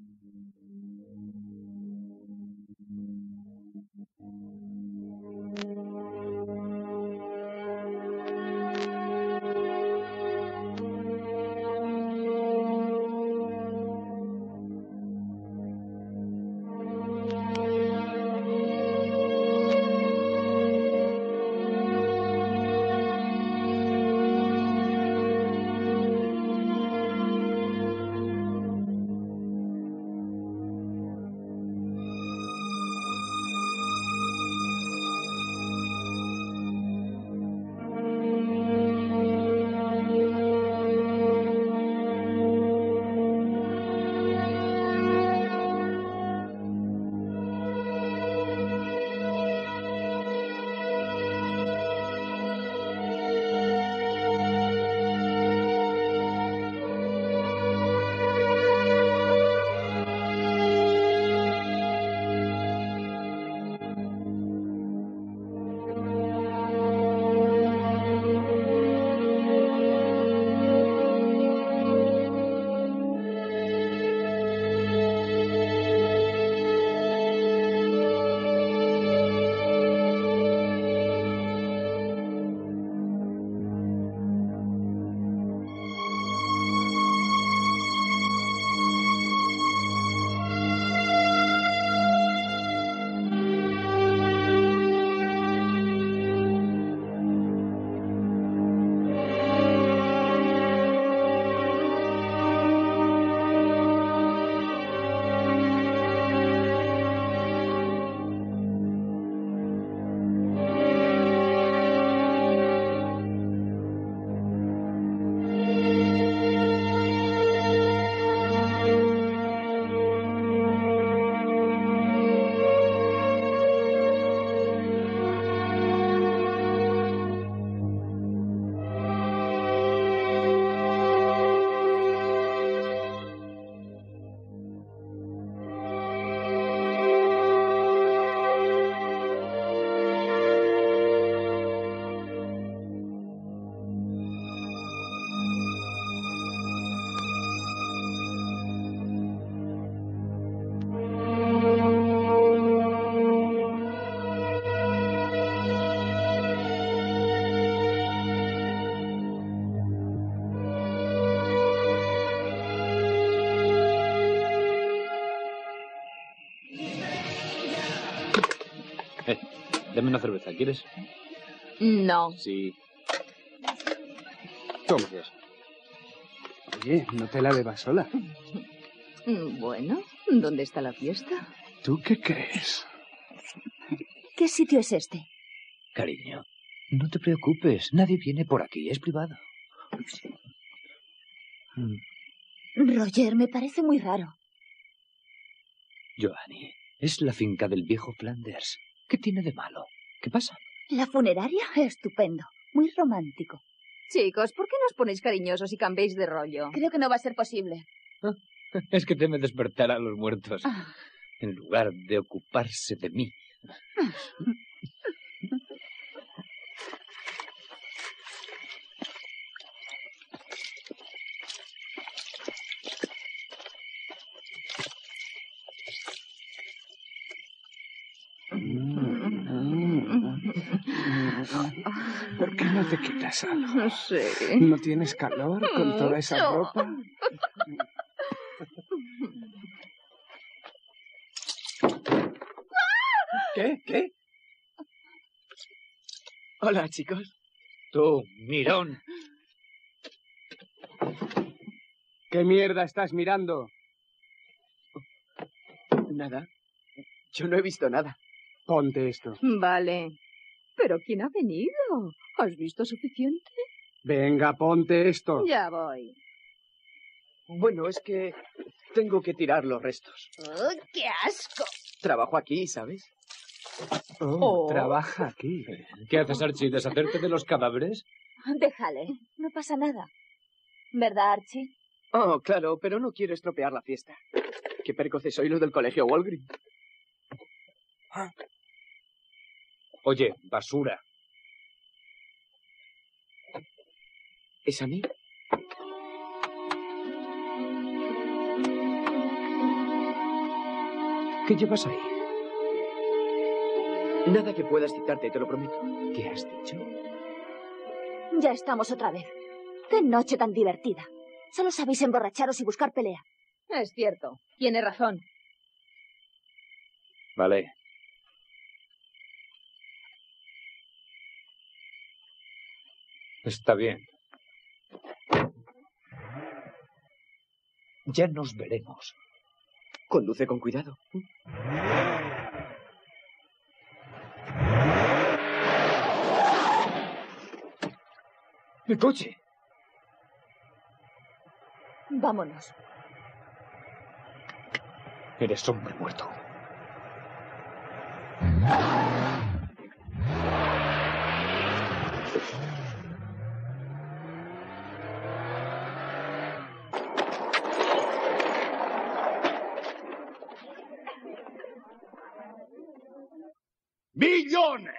Dame una cerveza, ¿quieres? No. Sí. Toma. Oye, no te la bebas sola. Bueno, ¿dónde está la fiesta? ¿Tú qué crees? ¿Qué sitio es este? Cariño, no te preocupes. Nadie viene por aquí. Es privado. Roger, me parece muy raro. Joanny, es la finca del viejo Flanders. ¿Qué tiene de malo? ¿Qué pasa? La funeraria, estupendo. Muy romántico. Chicos, ¿por qué no os ponéis cariñosos y cambiéis de rollo? Creo que no va a ser posible. Es que teme despertar a los muertos en lugar de ocuparse de mí. ¿Por qué no te quitas algo? No sé. ¿No tienes calor con toda esa ropa? ¿Qué? Hola, chicos. Tú, mirón. ¿Qué mierda estás mirando? Nada. Yo no he visto nada. Ponte esto. Vale. ¿Pero quién ha venido? ¿Has visto suficiente? Venga, ponte esto. Ya voy. Bueno, es que tengo que tirar los restos. ¡Oh, qué asco! Trabajo aquí, ¿sabes? Trabaja aquí. ¿Qué haces, Archie? ¿Deshacerte de los cadáveres? Déjale. No pasa nada. ¿Verdad, Archie? Oh, claro, pero no quiero estropear la fiesta. Qué precoces soy los del colegio Walgreen. Oye, basura. ¿Es a mí? ¿Qué llevas ahí? Nada que pueda excitarte, te lo prometo. ¿Qué has dicho? Ya estamos otra vez. ¡Qué noche tan divertida! Solo sabéis emborracharos y buscar pelea. Es cierto. Tiene razón. Vale. Está bien. Ya nos veremos. Conduce con cuidado. ¡Mi coche! Vámonos. Eres hombre muerto. ¡Billones!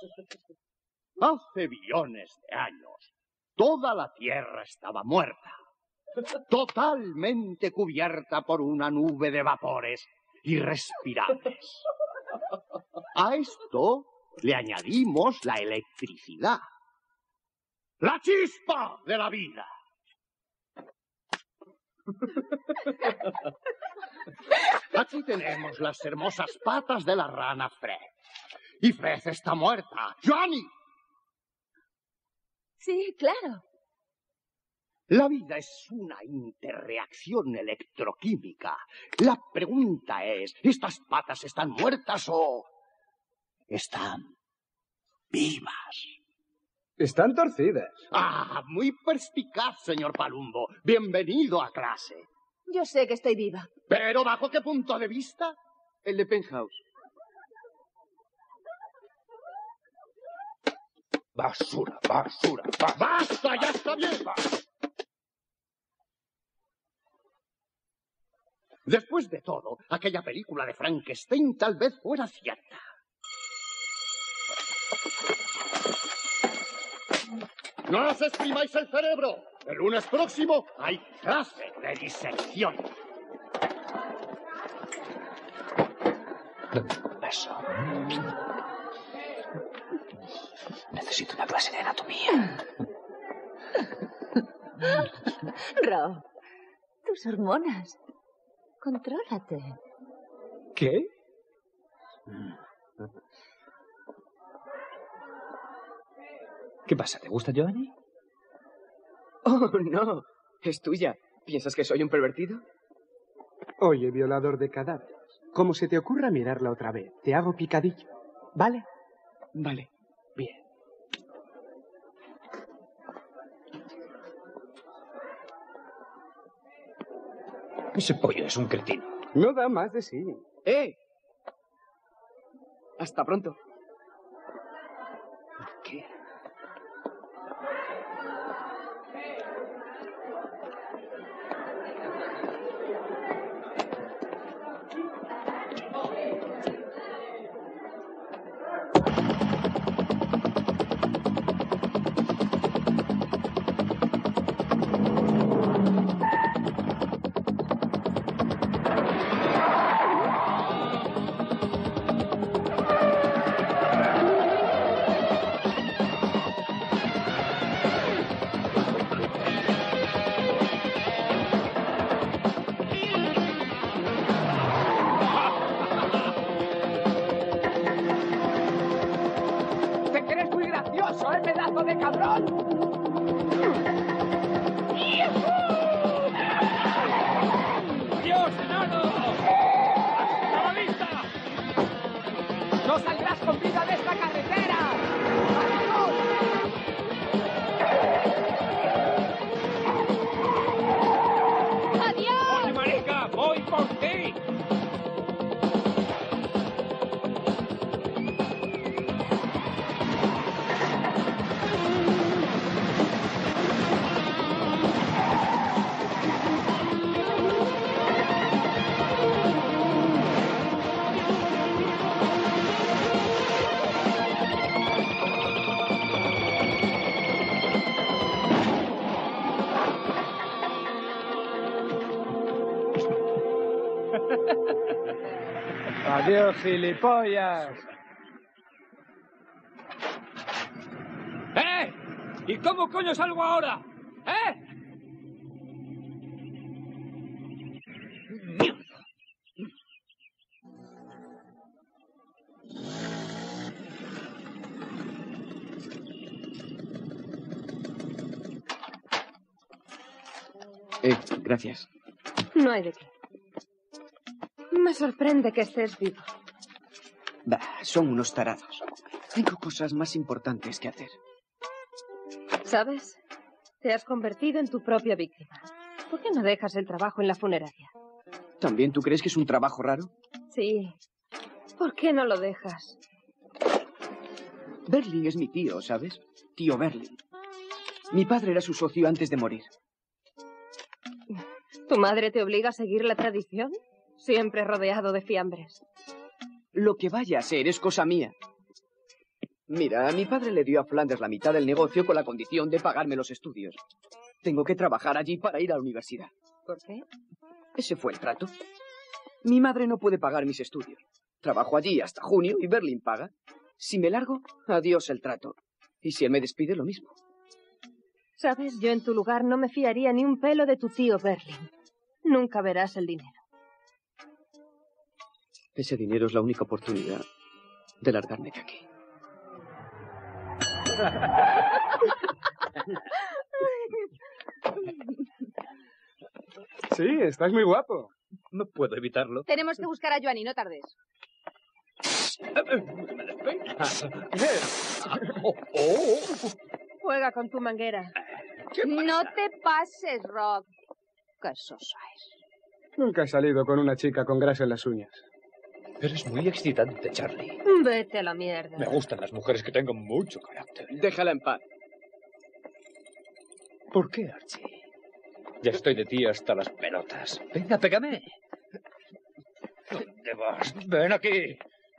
Hace billones de años, toda la Tierra estaba muerta, totalmente cubierta por una nube de vapores irrespirables. A esto le añadimos la electricidad, la chispa de la vida. Aquí tenemos las hermosas patas de la rana Fred. Y Fred está muerta. ¡Johnny! Sí, claro. La vida es una interreacción electroquímica. La pregunta es, ¿estas patas están muertas o están vivas? Están torcidas. Ah, muy perspicaz, señor Palumbo. Bienvenido a clase. Yo sé que estoy viva. ¿Pero bajo qué punto de vista? El de Penthouse. Basura, basura, basura. ¡Basta! ¡Ya está bien! Después de todo, aquella película de Frankenstein tal vez fuera cierta. ¡No os exprimáis el cerebro! El lunes próximo hay clase de disección. Un beso. Necesito una clase de anatomía. Rob, tus hormonas. Contrólate. ¿Qué? ¿Qué pasa? ¿Te gusta Johnny? Oh, no. Es tuya. ¿Piensas que soy un pervertido? Oye, violador de cadáveres, como se te ocurra mirarla otra vez, te hago picadillo. ¿Vale? Vale. Bien. Ese pollo es un cretino. No da más de sí. ¡Eh! Hasta pronto. ¿Qué? ¡Te crees muy gracioso, pedazo de cabrón! ¡Dios, enano! ¡A la vista! ¡No saldrás con vida de esta carretera! ¡Adiós! ¡Oye, marica! ¡Voy por ti! ¡Adiós, gilipollas! ¡Eh! ¿Y cómo coño salgo ahora? ¡Eh! Gracias. No hay de qué. Me sorprende que estés vivo. Bah, son unos tarados. Tengo cosas más importantes que hacer. ¿Sabes? Te has convertido en tu propia víctima. ¿Por qué no dejas el trabajo en la funeraria? ¿También tú crees que es un trabajo raro? Sí. ¿Por qué no lo dejas? Berlin es mi tío, ¿sabes? Tío Berlin. Mi padre era su socio antes de morir. ¿Tu madre te obliga a seguir la tradición? Siempre rodeado de fiambres. Lo que vaya a ser es cosa mía. Mira, a mi padre le dio a Flanders la mitad del negocio con la condición de pagarme los estudios. Tengo que trabajar allí para ir a la universidad. ¿Por qué? Ese fue el trato. Mi madre no puede pagar mis estudios. Trabajo allí hasta junio y Berlin paga. Si me largo, adiós el trato. Y si él me despide, lo mismo. ¿Sabes? Yo en tu lugar no me fiaría ni un pelo de tu tío Berlin. Nunca verás el dinero. Ese dinero es la única oportunidad de largarme de aquí. Sí, estás muy guapo. No puedo evitarlo. Tenemos que buscar a Joanny, no tardes. Juega con tu manguera. No te pases, Rob. Qué sosa es. Nunca he salido con una chica con grasa en las uñas. Eres muy excitante, Charlie. Vete a la mierda. Me gustan las mujeres que tengan mucho carácter. Déjala en paz. ¿Por qué, Archie? Ya estoy de ti hasta las pelotas. Venga, pégame. ¿Dónde vas? Ven aquí.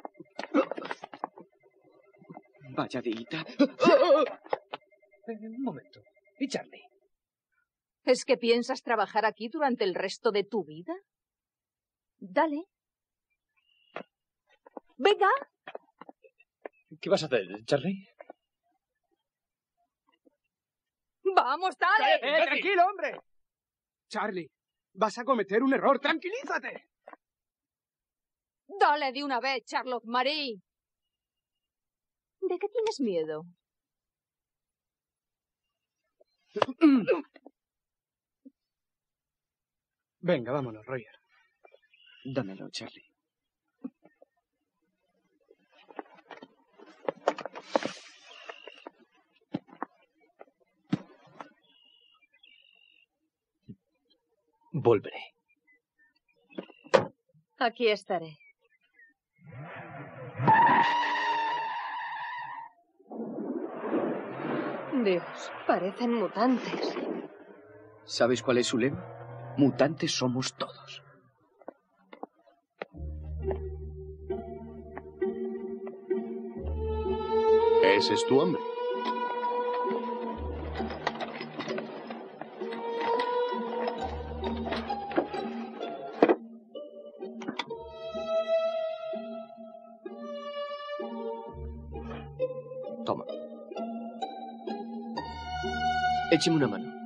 Vaya dita. Un momento. ¿Y Charlie? ¿Es que piensas trabajar aquí durante el resto de tu vida? Dale. Venga. ¿Qué vas a hacer, Charlie? Vamos, dale. Tranquilo, hombre. Charlie, vas a cometer un error. Tranquilízate. Dale de una vez, Charlotte Marie. ¿De qué tienes miedo? Venga, vámonos, Roger. Dámelo, Charlie. Volveré. Aquí estaré. Dios, parecen mutantes. ¿Sabes cuál es su lema? Mutantes somos todos. Ese es tu hombre. Toma. Écheme una mano.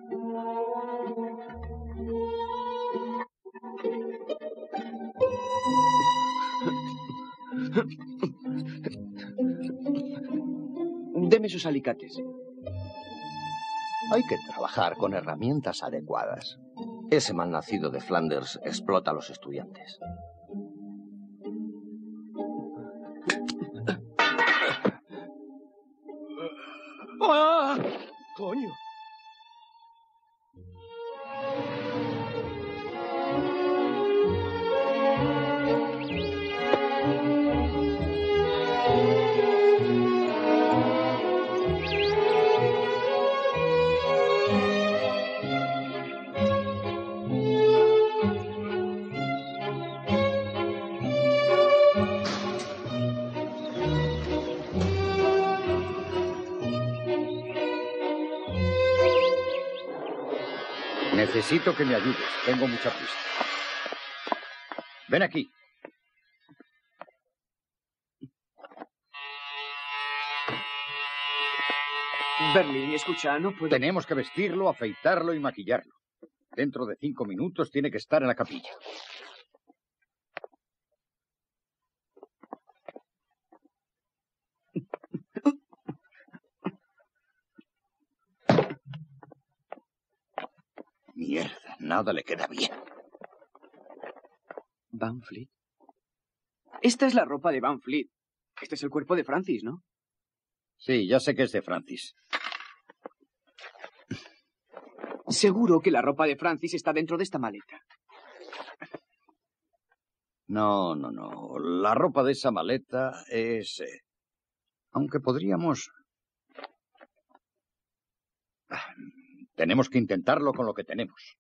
Deme sus alicates. Hay que trabajar con herramientas adecuadas. Ese malnacido de Flanders explota a los estudiantes. ¡Ah! ¡Coño! Necesito que me ayudes. Tengo mucha prisa. Ven aquí. Berlín, escucha, no puedo... Tenemos que vestirlo, afeitarlo y maquillarlo. Dentro de 5 minutos tiene que estar en la capilla. Mierda, nada le queda bien. Van Fleet. Esta es la ropa de Van Fleet. Este es el cuerpo de Francis, ¿no? Sí, ya sé que es de Francis. Seguro que la ropa de Francis está dentro de esta maleta. No. La ropa de esa maleta es... Aunque podríamos... Tenemos que intentarlo con lo que tenemos.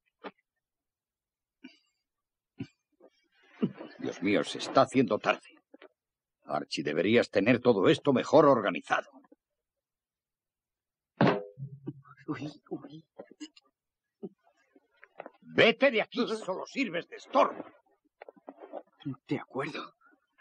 Dios mío, se está haciendo tarde. Archie, deberías tener todo esto mejor organizado. Uy. Vete de aquí, solo sirves de estorbo. De acuerdo.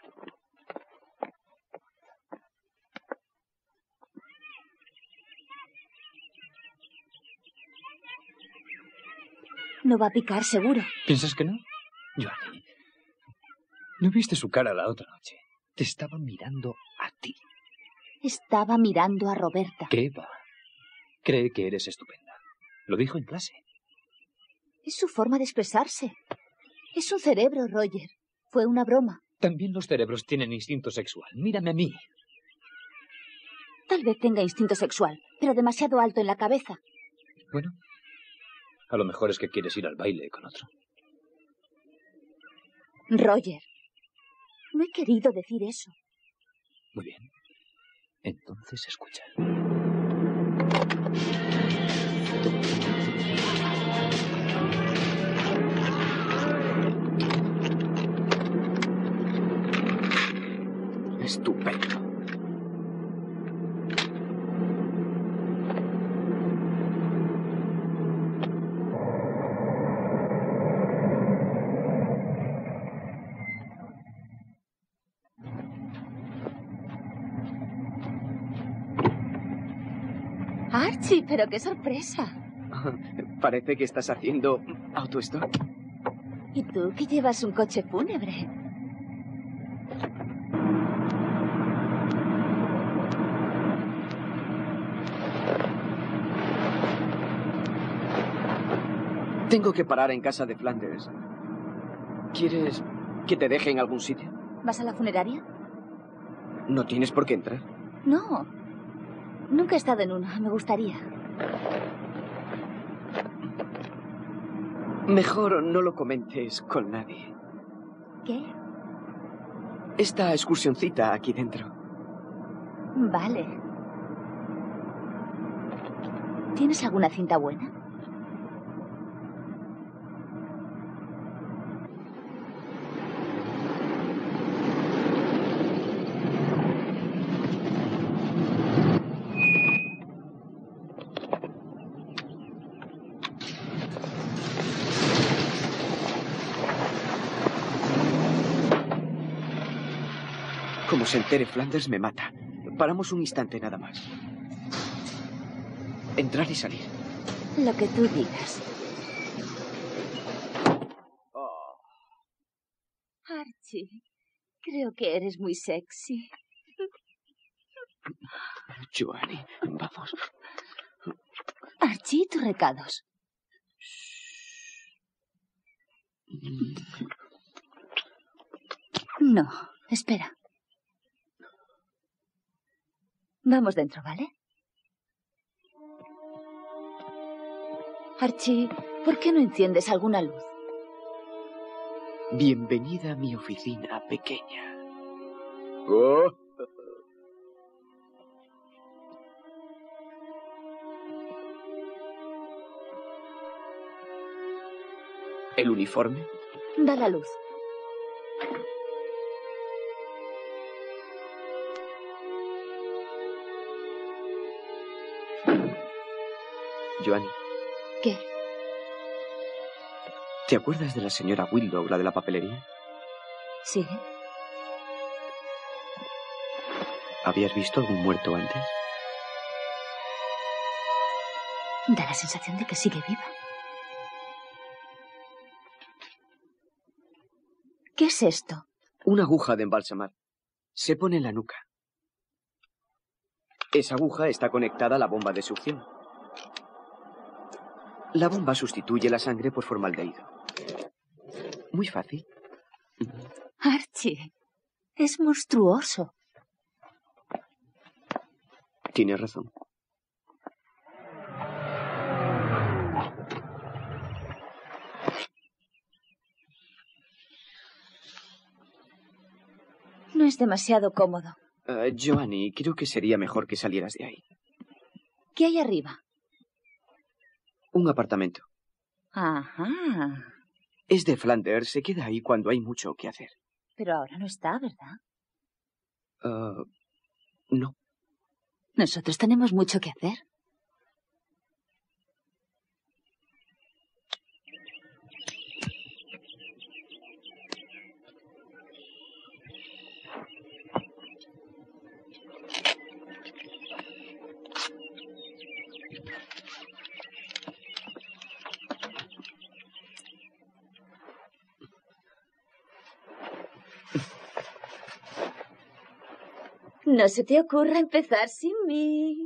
No va a picar, seguro. ¿Piensas que no? Joanny, ¿no viste su cara la otra noche? Te estaba mirando a ti. Estaba mirando a Roberta. ¿Qué va? Cree que eres estupenda. Lo dijo en clase. Es su forma de expresarse. Es un cerebro, Roger. Fue una broma. También los cerebros tienen instinto sexual. Mírame a mí. Tal vez tenga instinto sexual, pero demasiado alto en la cabeza. Bueno, a lo mejor es que quieres ir al baile con otro. Roger, no he querido decir eso. Muy bien. Entonces escucha. Estupendo. Archie, pero qué sorpresa. Parece que estás haciendo autostop. ¿Y tú que llevas un coche fúnebre? Tengo que parar en casa de Flanders. ¿Quieres que te deje en algún sitio? ¿Vas a la funeraria? No tienes por qué entrar. No. Nunca he estado en una. Me gustaría. Mejor no lo comentes con nadie. ¿Qué? Esta excursioncita aquí dentro. Vale. ¿Tienes alguna cinta buena? Como se entere Flanders, me mata. Paramos un instante nada más. Entrar y salir. Lo que tú digas. Oh. Archie, creo que eres muy sexy. Joanny, vamos. Archie, tus recados. No, espera. Vamos dentro, ¿vale? Archie, ¿por qué no enciendes alguna luz? Bienvenida a mi oficina pequeña. Oh. ¿El uniforme? Da la luz. Joanny. ¿Qué? ¿Te acuerdas de la señora Willow, la de la papelería? Sí. ¿Habías visto algún muerto antes? Da la sensación de que sigue viva. ¿Qué es esto? Una aguja de embalsamar. Se pone en la nuca. Esa aguja está conectada a la bomba de succión. La bomba sustituye la sangre por formaldehído. Muy fácil. Archie, es monstruoso. Tienes razón. No es demasiado cómodo. Joanny, creo que sería mejor que salieras de ahí. ¿Qué hay arriba? Un apartamento. Ajá. Es de Flanders, se queda ahí cuando hay mucho que hacer. Pero ahora no está, ¿verdad? No. Nosotros tenemos mucho que hacer. No se te ocurra empezar sin mí.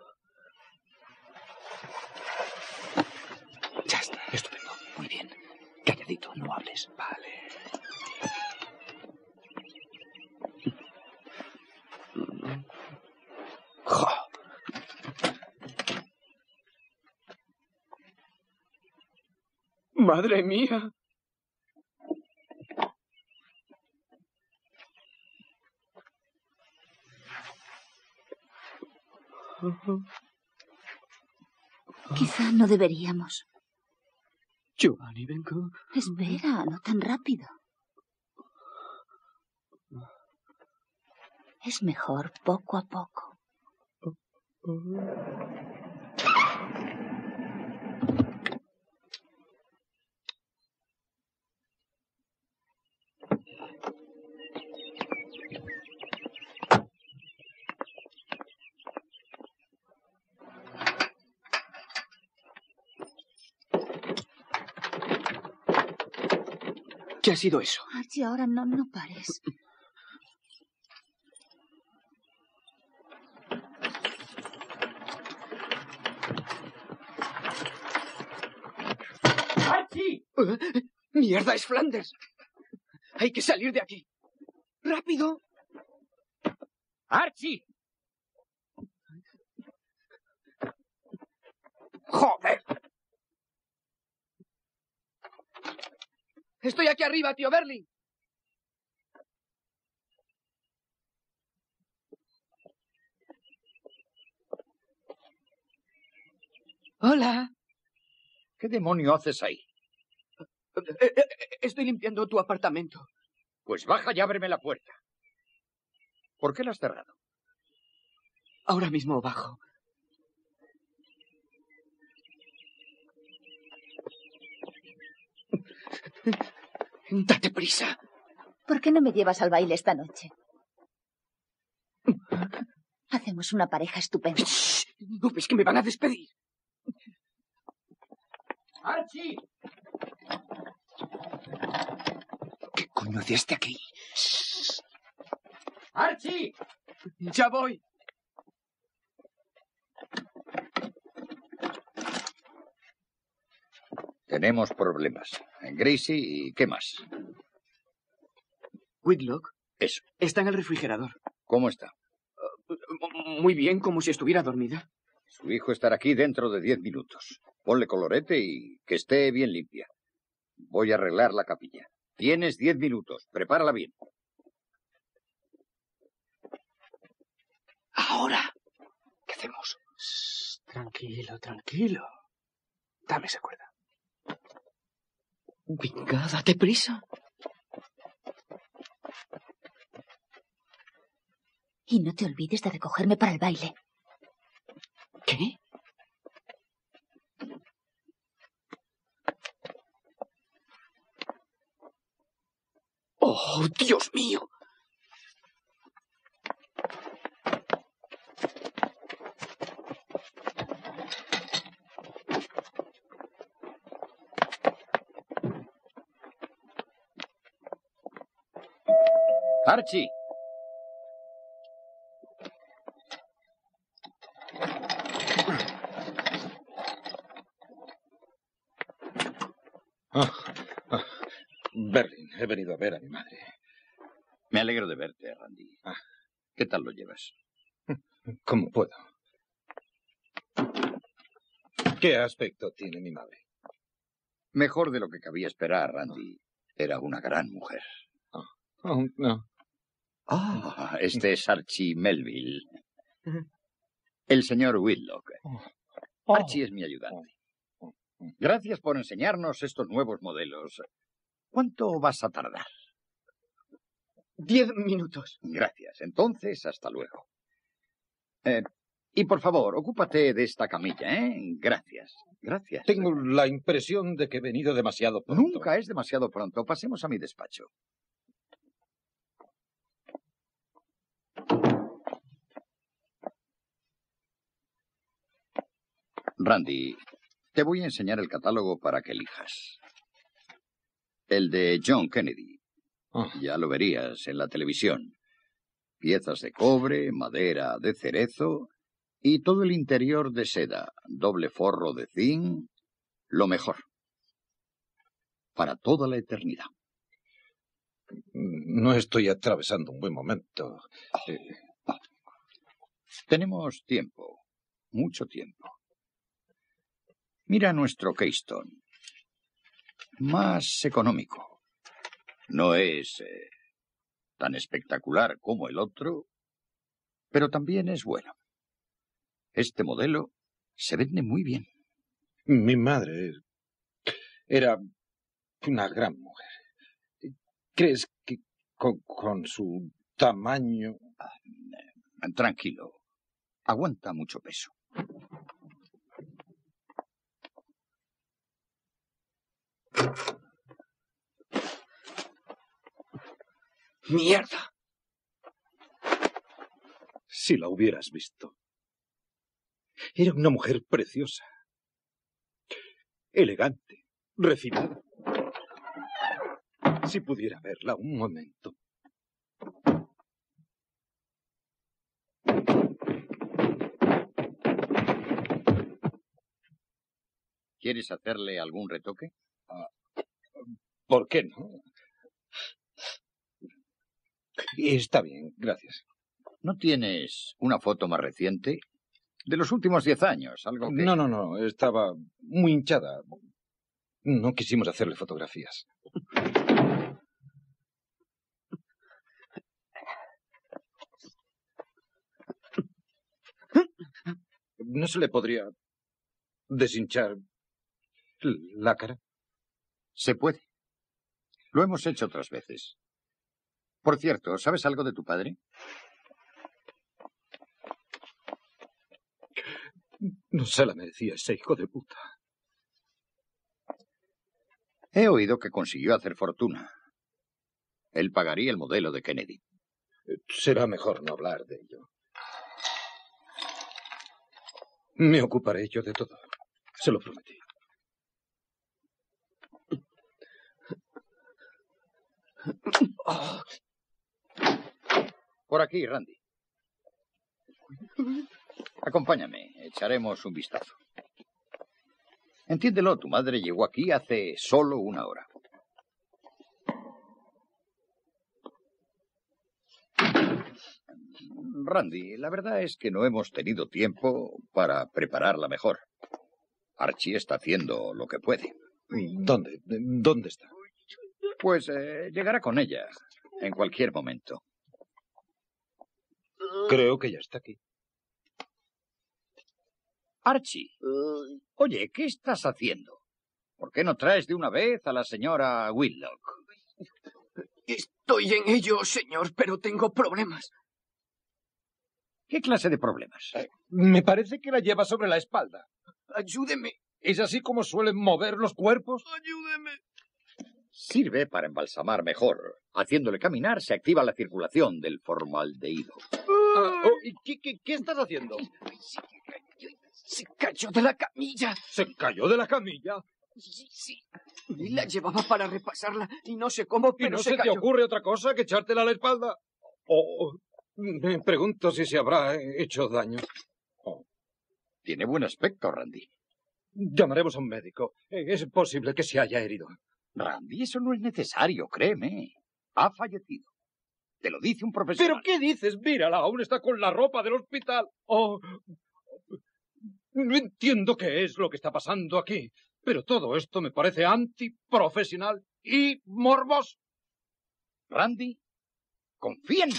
Ya está, estupendo. Muy bien. Calladito, no hables. Vale. Jo. ¡Madre mía! Quizá no deberíamos. Joanny, vengo. Espera, no tan rápido. Es mejor poco a poco. ¿Qué ha sido eso? Archie, ahora no pares. ¡Archie! ¡Mierda, es Flanders! Hay que salir de aquí. ¡Rápido! ¡Archie! ¡Joder! Estoy aquí arriba, tío Berling. Hola. ¿Qué demonio haces ahí? Estoy limpiando tu apartamento. Pues baja y ábreme la puerta. ¿Por qué la has cerrado? Ahora mismo bajo. Date prisa. ¿Por qué no me llevas al baile esta noche? Hacemos una pareja estupenda. Shh, ¿no ves que me van a despedir? ¡Archie! ¿Qué coño haces aquí? ¡Archie! Ya voy. Tenemos problemas. En Gracie y ¿qué más? Whitlock Eso. está en el refrigerador. ¿Cómo está? Muy bien, como si estuviera dormida. Su hijo estará aquí dentro de 10 minutos. Ponle colorete y que esté bien limpia. Voy a arreglar la capilla. Tienes 10 minutos. Prepárala bien. Ahora, ¿qué hacemos? Shh, tranquilo, tranquilo. Dame esa cuerda. Venga, date prisa. Y no te olvides de recogerme para el baile. ¿Qué? ¡Oh, Dios mío! Archie. Berlin, he venido a ver a mi madre. Me alegro de verte, Randy. ¿Qué tal lo llevas? ¿Cómo puedo? ¿Qué aspecto tiene mi madre? Mejor de lo que cabía esperar, Randy. Era una gran mujer. No. Este es Archie Melville. El señor Whitlock. Archie es mi ayudante. Gracias por enseñarnos estos nuevos modelos. ¿Cuánto vas a tardar? 10 minutos. Gracias. Entonces, hasta luego. Y por favor, ocúpate de esta camilla, ¿eh? Gracias. Gracias. Tengo la impresión de que he venido demasiado pronto. Nunca es demasiado pronto. Pasemos a mi despacho. Randy, te voy a enseñar el catálogo para que elijas. El de John Kennedy. Ya lo verías en la televisión. Piezas de cobre, madera de cerezo y todo el interior de seda, doble forro de zinc, lo mejor. Para toda la eternidad. No estoy atravesando un buen momento. Tenemos tiempo, mucho tiempo. Mira nuestro Keystone. Más económico. No es tan espectacular como el otro, pero también es bueno. Este modelo se vende muy bien. Mi madre era una gran mujer. ¿Crees que con su tamaño... Tranquilo. Aguanta mucho peso. ¡Mierda! Si la hubieras visto. Era una mujer preciosa. Elegante. Refinada. Si pudiera verla un momento. ¿Quieres hacerle algún retoque? ¿Por qué no? Está bien, gracias. ¿No tienes una foto más reciente? De los últimos 10 años, algo que... No. Estaba muy hinchada. No quisimos hacerle fotografías. ¿No se le podría deshinchar la cara? Se puede. Lo hemos hecho otras veces. Por cierto, ¿sabes algo de tu padre? No se la merecía ese hijo de puta. He oído que consiguió hacer fortuna. Él pagaría el modelo de Kennedy. Será mejor no hablar de ello. Me ocuparé yo de todo. Se lo prometí. Por aquí, Randy. Acompáñame, echaremos un vistazo. Entiéndelo, tu madre llegó aquí hace solo 1 hora. Randy, la verdad es que no hemos tenido tiempo para prepararla mejor. Archie está haciendo lo que puede. ¿Dónde está? Pues llegará con ella en cualquier momento. Creo que ya está aquí. Archie, oye, ¿qué estás haciendo? ¿Por qué no traes de una vez a la señora Whitlock? Estoy en ello, señor, pero tengo problemas. ¿Qué clase de problemas? Me parece que la lleva sobre la espalda. Ayúdeme. ¿Es así como suelen mover los cuerpos? Ayúdeme. Sirve para embalsamar mejor. Haciéndole caminar se activa la circulación del formaldehído. ¿Y qué estás haciendo? Se cayó de la camilla. ¿Se cayó de la camilla? Sí. Y la llevaba para repasarla y no sé cómo, pero ¿Y no se te cayó. ocurre otra cosa que echártela a la espalda? Me pregunto si se habrá hecho daño. Tiene buen aspecto, Randy. Llamaremos a un médico. Es posible que se haya herido. Randy, eso no es necesario, créeme. Ha fallecido. Te lo dice un profesional. ¿Pero qué dices? Mírala, aún está con la ropa del hospital. Oh, no entiendo qué es lo que está pasando aquí. Pero todo esto me parece antiprofesional y morboso. Randy, confía en mí.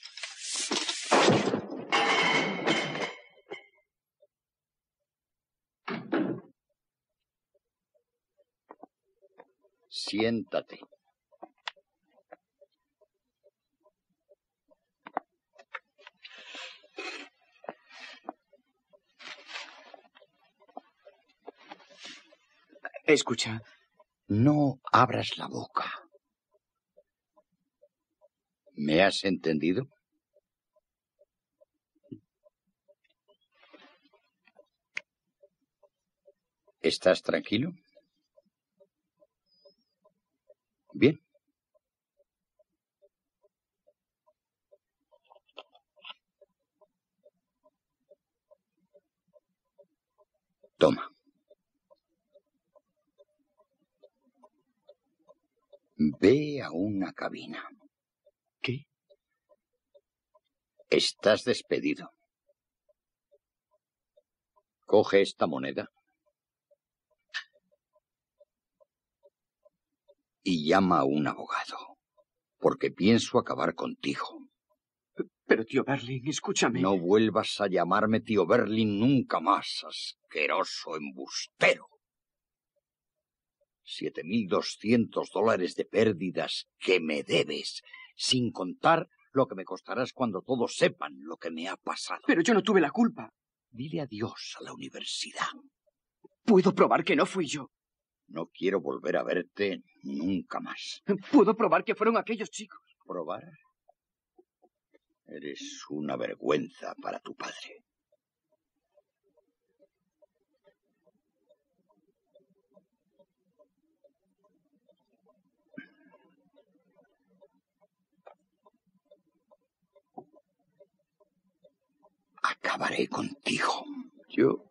Siéntate. Escucha. No abras la boca. ¿Me has entendido? ¿Estás tranquilo? Bien. Toma. Ve a una cabina. ¿Qué? Estás despedido. Coge esta moneda y llama a un abogado, porque pienso acabar contigo. Pero, tío Berlin, escúchame. No vuelvas a llamarme tío Berlin nunca más, asqueroso embustero. $7,200 de pérdidas que me debes, sin contar lo que me costarás cuando todos sepan lo que me ha pasado. Pero yo no tuve la culpa. Dile adiós a la universidad. Puedo probar que no fui yo. No quiero volver a verte nunca más. Puedo probar que fueron aquellos chicos. ¿Probar? Eres una vergüenza para tu padre. Acabaré contigo. Yo...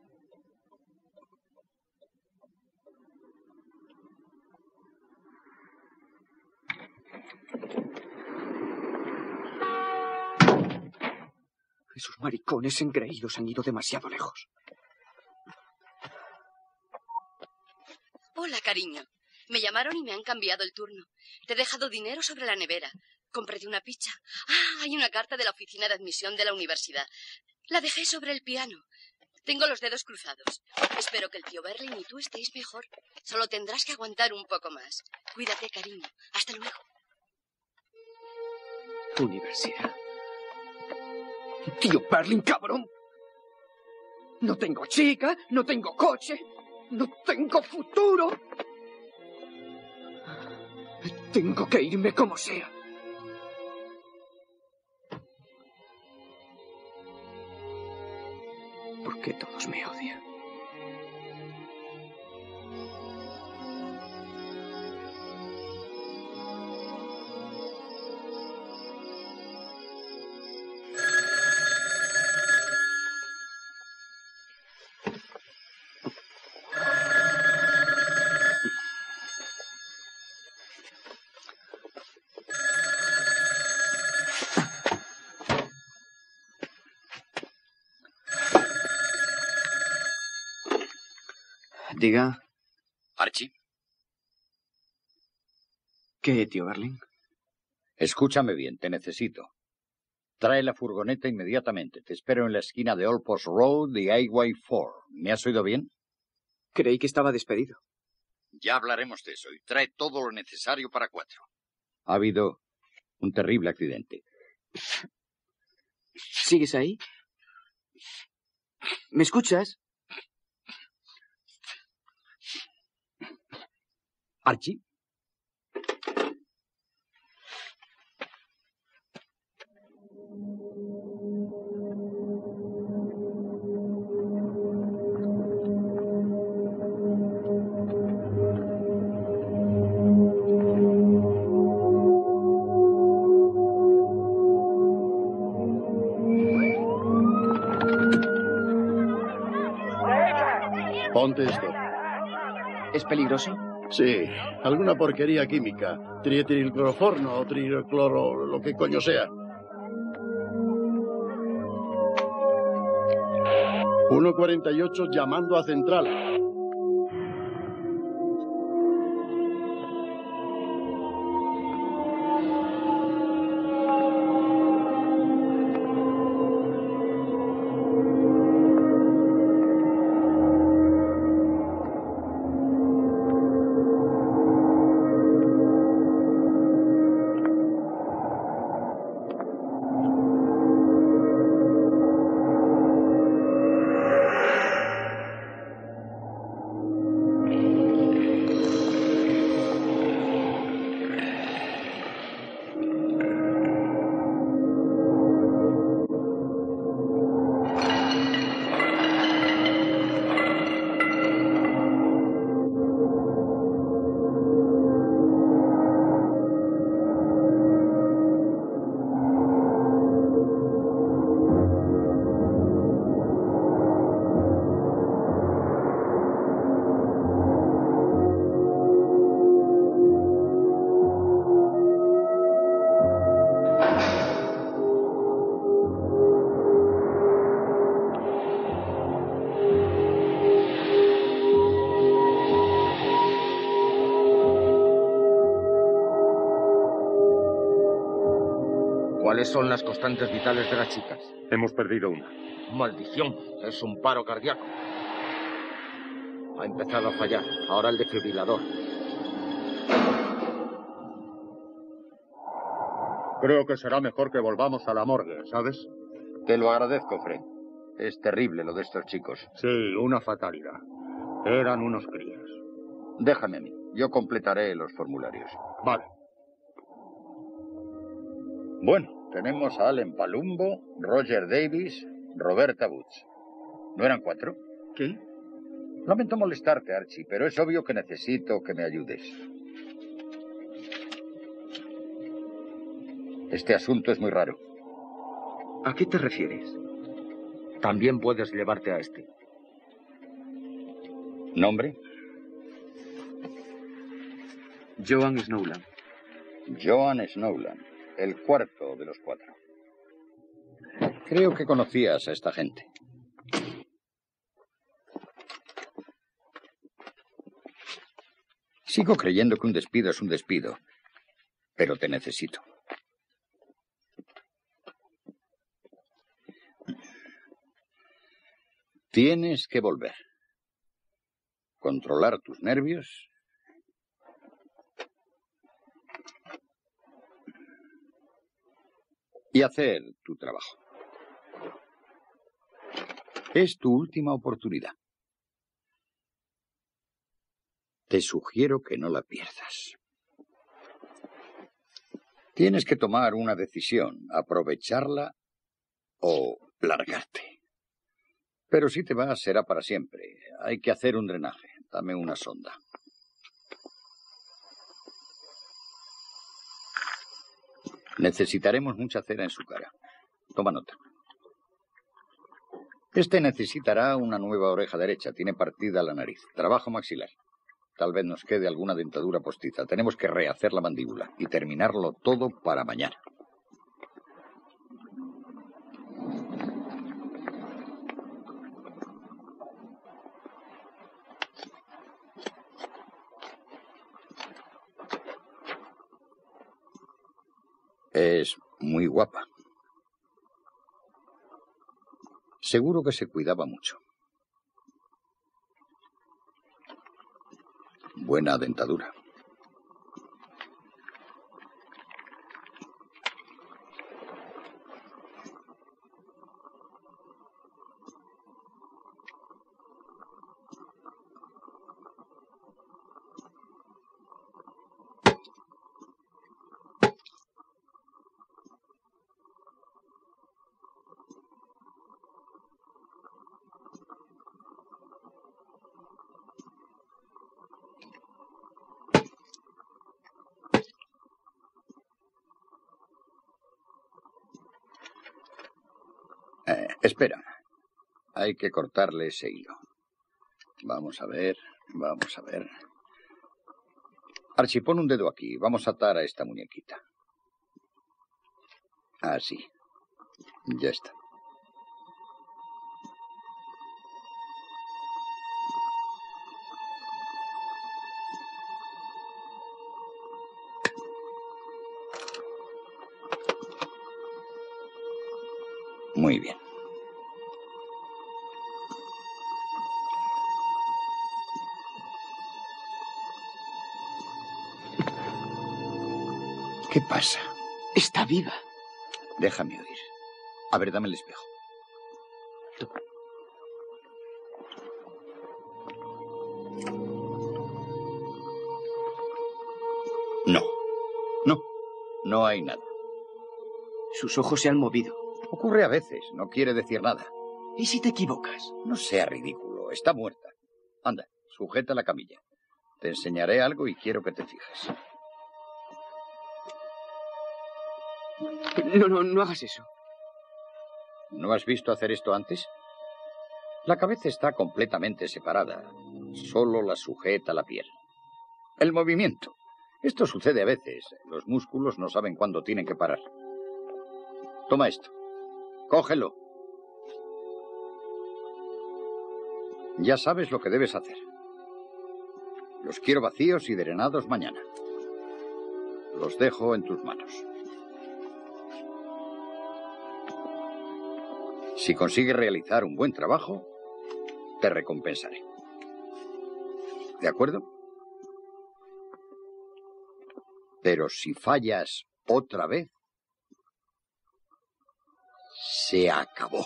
Esos maricones engreídos han ido demasiado lejos. Hola, cariño. Me llamaron y me han cambiado el turno. Te he dejado dinero sobre la nevera. Cómprate una pizza. Ah, hay una carta de la oficina de admisión de la universidad. La dejé sobre el piano. Tengo los dedos cruzados. Espero que el tío Berlin y tú estéis mejor. Solo tendrás que aguantar un poco más. Cuídate, cariño. Hasta luego. Universidad. Tío Berlin, cabrón. No tengo chica, no tengo coche, no tengo futuro. Tengo que irme como sea. ¿Por qué todos me odian? Diga. Archie. ¿Qué, tío Berlin? Escúchame bien, te necesito. Trae la furgoneta inmediatamente. Te espero en la esquina de Old Post Road y Highway 4. ¿Me has oído bien? Creí que estaba despedido. Ya hablaremos de eso y trae todo lo necesario para 4. Ha habido un terrible accidente. ¿Sigues ahí? ¿Me escuchas? Archie. Ponte esto. ¿Es peligroso? Sí, alguna porquería química. Trietilcloroformo o trilcloro, lo que coño sea. 148 llamando a central. ¿Cuáles son las constantes vitales de las chicas? Hemos perdido una. Maldición, es un paro cardíaco. Ha empezado a fallar. Ahora el desfibrilador. Creo que será mejor que volvamos a la morgue, ¿sabes? Te lo agradezco, Fred. Es terrible lo de estos chicos. Sí, una fatalidad. Eran unos críos. Déjame a mí. Yo completaré los formularios. Vale. Bueno, tenemos a Allen Palumbo, Roger Davis, Roberta Butch. ¿No eran 4? ¿Qué? Lamento molestarte, Archie, pero es obvio que necesito que me ayudes. Este asunto es muy raro. ¿A qué te refieres? También puedes llevarte a este. ¿Nombre? Joan Snowland. Joan Snowland, el cuarto de los 4. Creo que conocías a esta gente. Sigo creyendo que un despido es un despido, pero te necesito. Tienes que volver. Controlar tus nervios. Y hacer tu trabajo. Es tu última oportunidad. Te sugiero que no la pierdas. Tienes que tomar una decisión, aprovecharla o largarte. Pero si te vas, será para siempre. Hay que hacer un drenaje. Dame una sonda. Necesitaremos mucha cera en su cara. Toma nota. Este necesitará una nueva oreja derecha. Tiene partida la nariz. Trabajo maxilar. Tal vez nos quede alguna dentadura postiza. Tenemos que rehacer la mandíbula y terminarlo todo para mañana. Es muy guapa. Seguro que se cuidaba mucho. Buena dentadura. Espera. Hay que cortarle ese hilo. Vamos a ver, vamos a ver. Archie, pon un dedo aquí. Vamos a atar a esta muñequita. Así. Ya está. Muy bien. ¿Qué pasa? Está viva. Déjame oír. A ver, dame el espejo. No. No. No hay nada. Sus ojos se han movido. Ocurre a veces. No quiere decir nada. ¿Y si te equivocas? No sea ridículo. Está muerta. Anda, sujeta la camilla. Te enseñaré algo y quiero que te fijes. No hagas eso. ¿No has visto hacer esto antes? La cabeza está completamente separada. Solo la sujeta la piel. El movimiento. Esto sucede a veces. Los músculos no saben cuándo tienen que parar. Toma esto. Cógelo. Ya sabes lo que debes hacer. Los quiero vacíos y drenados mañana. Los dejo en tus manos. Si consigues realizar un buen trabajo, te recompensaré. ¿De acuerdo? Pero si fallas otra vez, se acabó.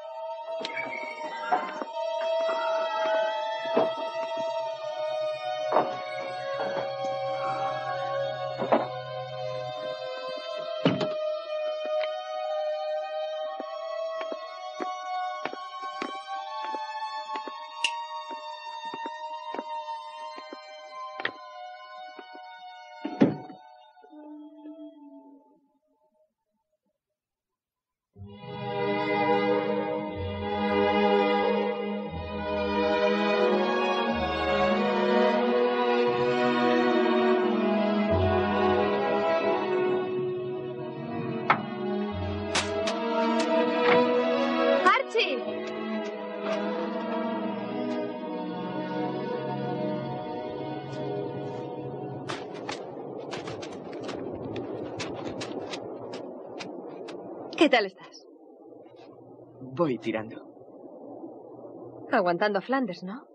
¿Qué tal estás? Voy tirando. Aguantando a Flanders, ¿no?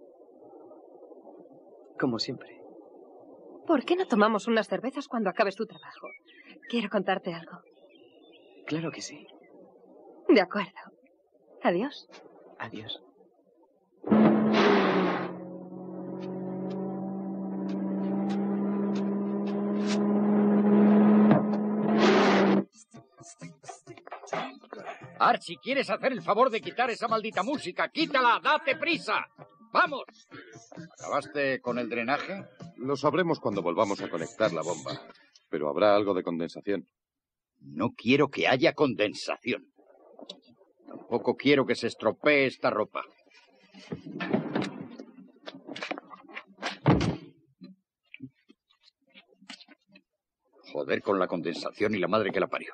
Como siempre. ¿Por qué no tomamos unas cervezas cuando acabes tu trabajo? Quiero contarte algo. Claro que sí. De acuerdo. Adiós. Adiós. Archie, ¿quieres hacer el favor de quitar esa maldita música? ¡Quítala! ¡Date prisa! ¡Vamos! ¿Acabaste con el drenaje? Lo sabremos cuando volvamos a conectar la bomba. Pero habrá algo de condensación. No quiero que haya condensación. Tampoco quiero que se estropee esta ropa. Joder con la condensación y la madre que la parió.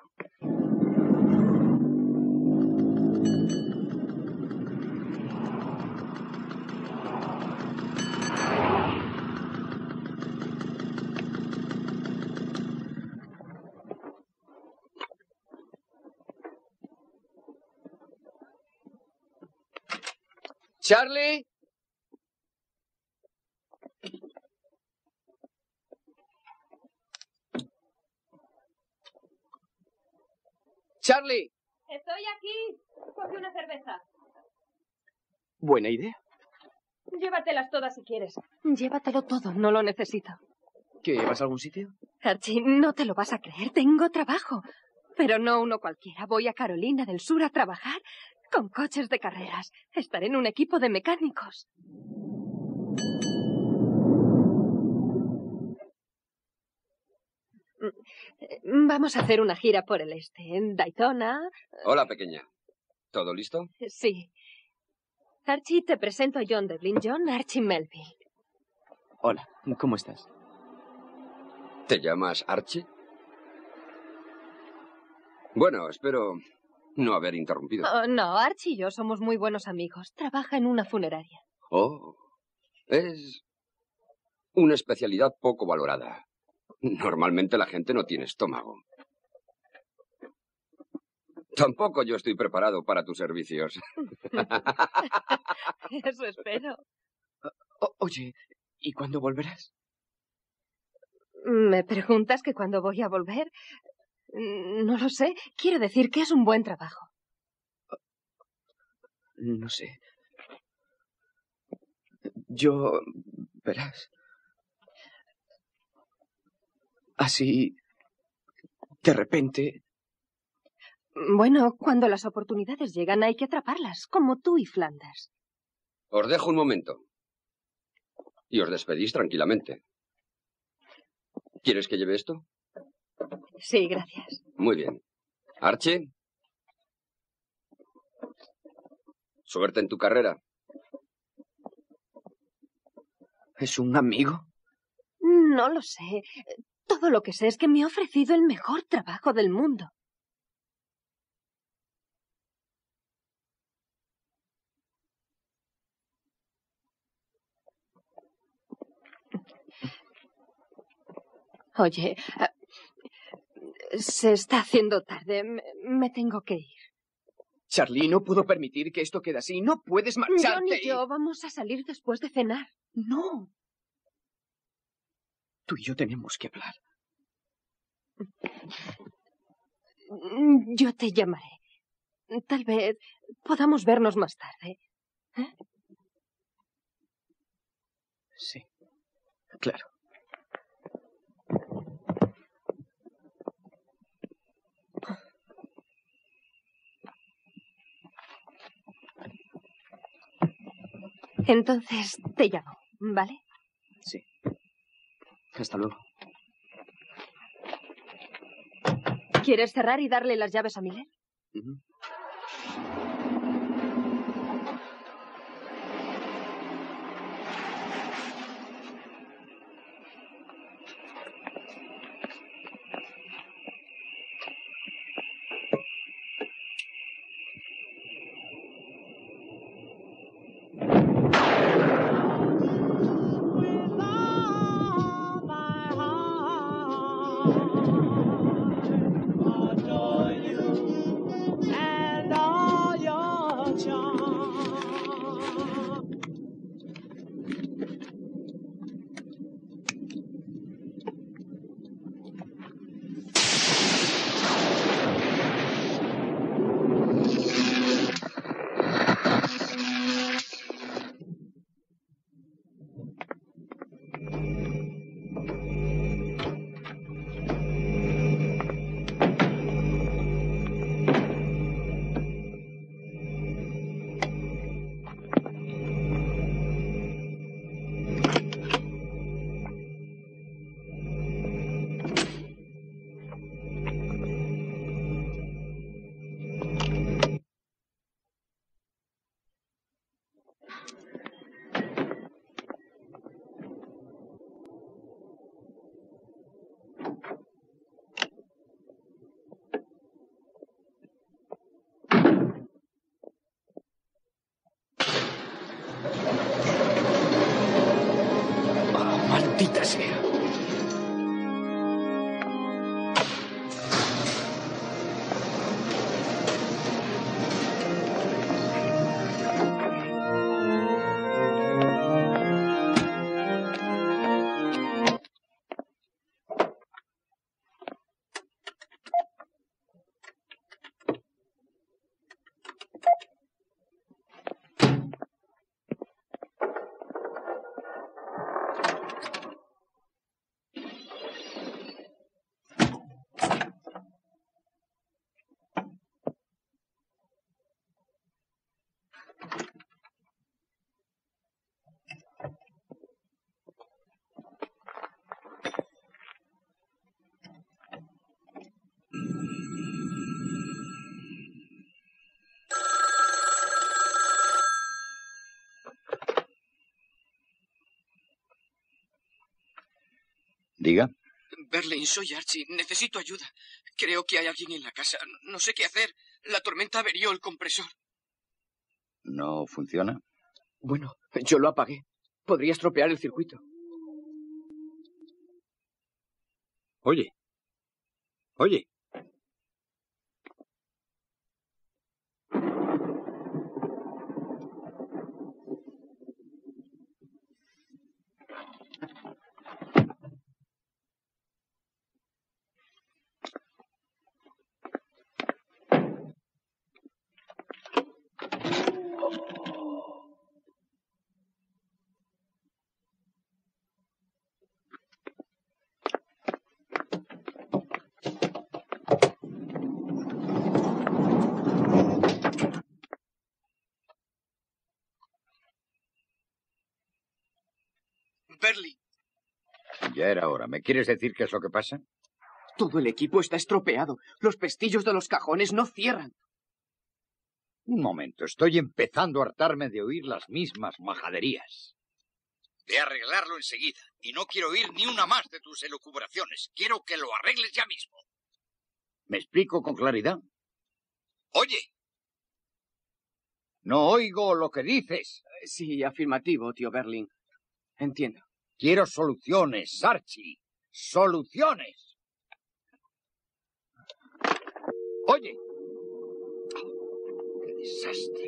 Charlie. Charlie. Estoy aquí. Coge una cerveza. Buena idea. Llévatelas todas si quieres. Llévatelo todo, no lo necesito. ¿Qué, vas a algún sitio? Archie, no te lo vas a creer. Tengo trabajo. Pero no uno cualquiera. Voy a Carolina del Sur a trabajar con coches de carreras. Estaré en un equipo de mecánicos. Vamos a hacer una gira por el este, en Daytona. Hola, pequeña. ¿Todo listo? Sí. Archie, te presento a John Devlin. John Archie Melville. Hola, ¿cómo estás? ¿Te llamas Archie? Bueno, espero no haber interrumpido. Oh, no, Archie y yo somos muy buenos amigos. Trabaja en una funeraria. Oh, es una especialidad poco valorada. Normalmente la gente no tiene estómago. Tampoco yo estoy preparado para tus servicios. Eso espero. Oye, ¿y cuándo volverás? ¿Me preguntas que cuándo voy a volver? No lo sé. Quiero decir que es un buen trabajo. No sé. Yo... verás. Así... de repente... Bueno, cuando las oportunidades llegan hay que atraparlas, como tú y Flanders. Os dejo un momento. Y os despedís tranquilamente. ¿Quieres que lleve esto? Sí, gracias. Muy bien. Archie. Suerte en tu carrera. ¿Es un amigo? No lo sé. Todo lo que sé es que me ha ofrecido el mejor trabajo del mundo. Oye, se está haciendo tarde. Me tengo que ir. Charlie, no puedo permitir que esto quede así. No puedes marcharte. John y yo vamos a salir después de cenar. No. Tú y yo tenemos que hablar. Yo te llamaré. Tal vez podamos vernos más tarde. ¿Eh? Sí, claro. Entonces te llamo, ¿vale? Sí. Hasta luego. ¿Quieres cerrar y darle las llaves a Miller? Maldita sea. Diga. Berlin, soy Archie. Necesito ayuda. Creo que hay alguien en la casa. No sé qué hacer. La tormenta averió el compresor. ¿No funciona? Bueno, yo lo apagué. Podría estropear el circuito. Oye. Oye. Berlin. Ya era hora. ¿Me quieres decir qué es lo que pasa? Todo el equipo está estropeado. Los pestillos de los cajones no cierran. Un momento. Estoy empezando a hartarme de oír las mismas majaderías. De arreglarlo enseguida. Y no quiero oír ni una más de tus elucubraciones. Quiero que lo arregles ya mismo. ¿Me explico con claridad? Oye. No oigo lo que dices. Sí, afirmativo, tío Berlin. Entiendo. Quiero soluciones, Archie. Soluciones. Oye. ¡Qué desastre!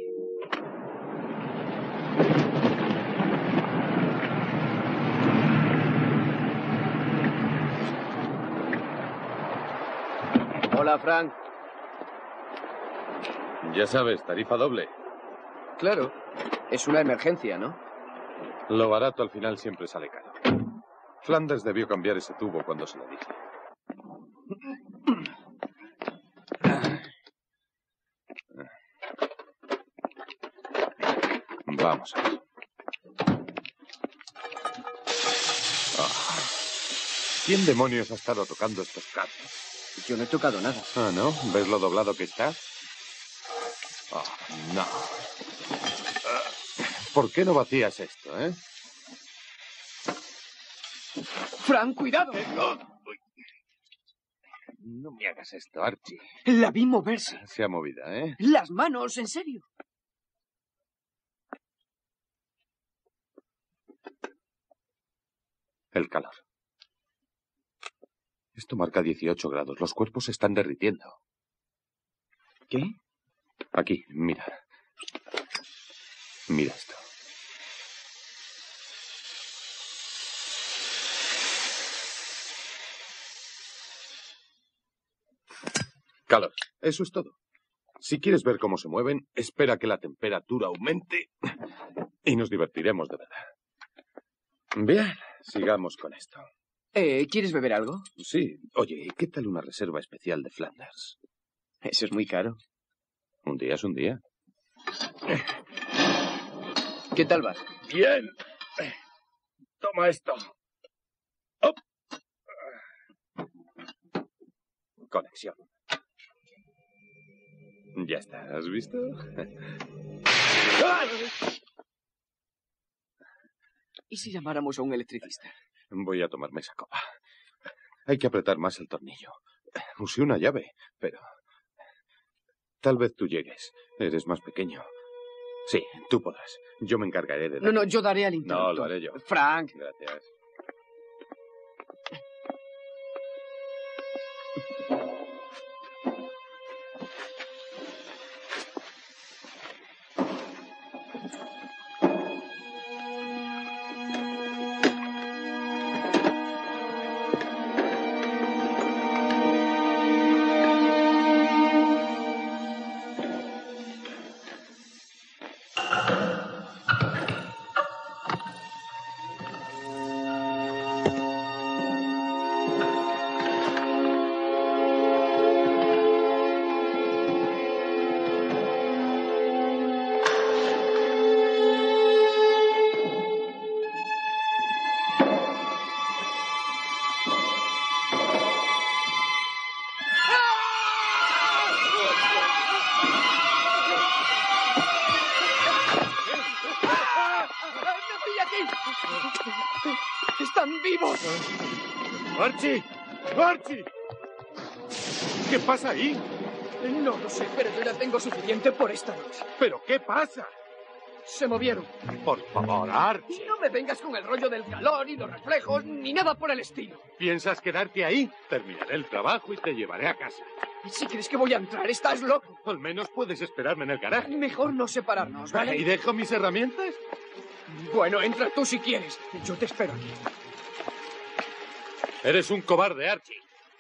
Hola, Frank. Ya sabes, tarifa doble. Claro. Es una emergencia, ¿no? Lo barato al final siempre sale caro. Flanders debió cambiar ese tubo cuando se lo dije. Vamos a ver. ¿Quién demonios ha estado tocando estos cables? Yo no he tocado nada. Ah, ¿no? ¿Ves lo doblado que está? No. ¿Por qué no vacías esto, eh? Frank, cuidado. No me hagas esto, Archie. La vi moverse. Se ha movido, ¿eh? Las manos, en serio. El calor. Esto marca 18 grados. Los cuerpos se están derritiendo. ¿Qué? Aquí, mira. Mira esto. Calor. Eso es todo. Si quieres ver cómo se mueven, espera que la temperatura aumente y nos divertiremos de verdad. Bien, sigamos con esto. ¿Quieres beber algo? Sí. Oye, ¿qué tal una reserva especial de Flanders? Eso es muy caro. Un día es un día. ¿Qué tal vas? Bien. Toma esto. ¡Op! Conexión. Ya está, ¿has visto? ¿Y si llamáramos a un electricista? Voy a tomarme esa copa. Hay que apretar más el tornillo. Usé una llave, pero... Tal vez tú llegues. Eres más pequeño. Sí, tú podrás. Yo me encargaré de... No, yo daré al intento. No, lo haré yo. Frank. Gracias. ¡Están vivos! ¡Archie! ¡Archie! ¿Qué pasa ahí? No lo sé, pero yo ya tengo suficiente por esta noche. ¿Pero qué pasa? Se movieron. Por favor, Archie. No me vengas con el rollo del calor y los reflejos, ni nada por el estilo. ¿Piensas quedarte ahí? Terminaré el trabajo y te llevaré a casa. Si crees que voy a entrar, estás loco. Al menos puedes esperarme en el garaje. Mejor no separarnos, ¿vale? ¿Y dejo mis herramientas? Bueno, entra tú si quieres. Yo te espero aquí. Eres un cobarde, Archie.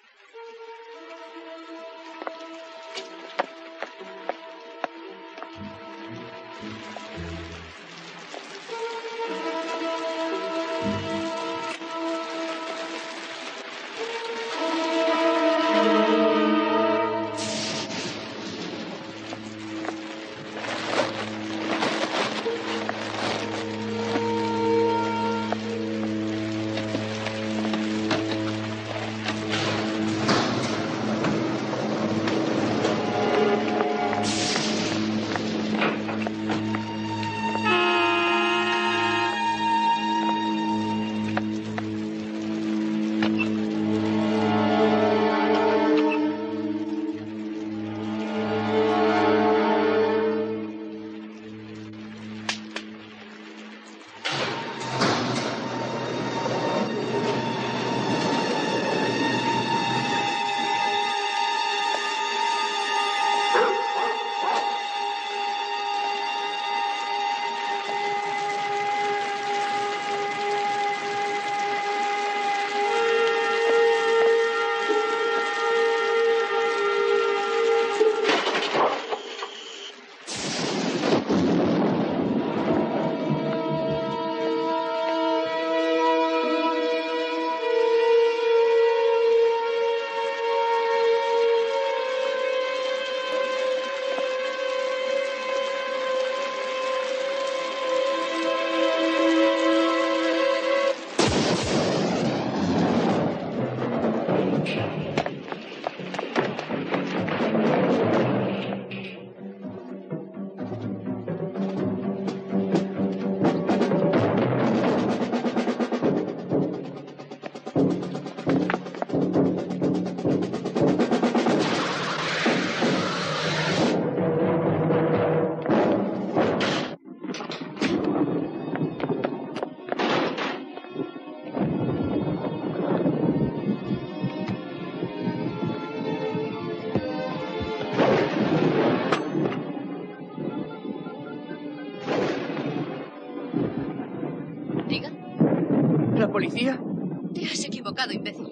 ¿La policía? Te has equivocado, imbécil.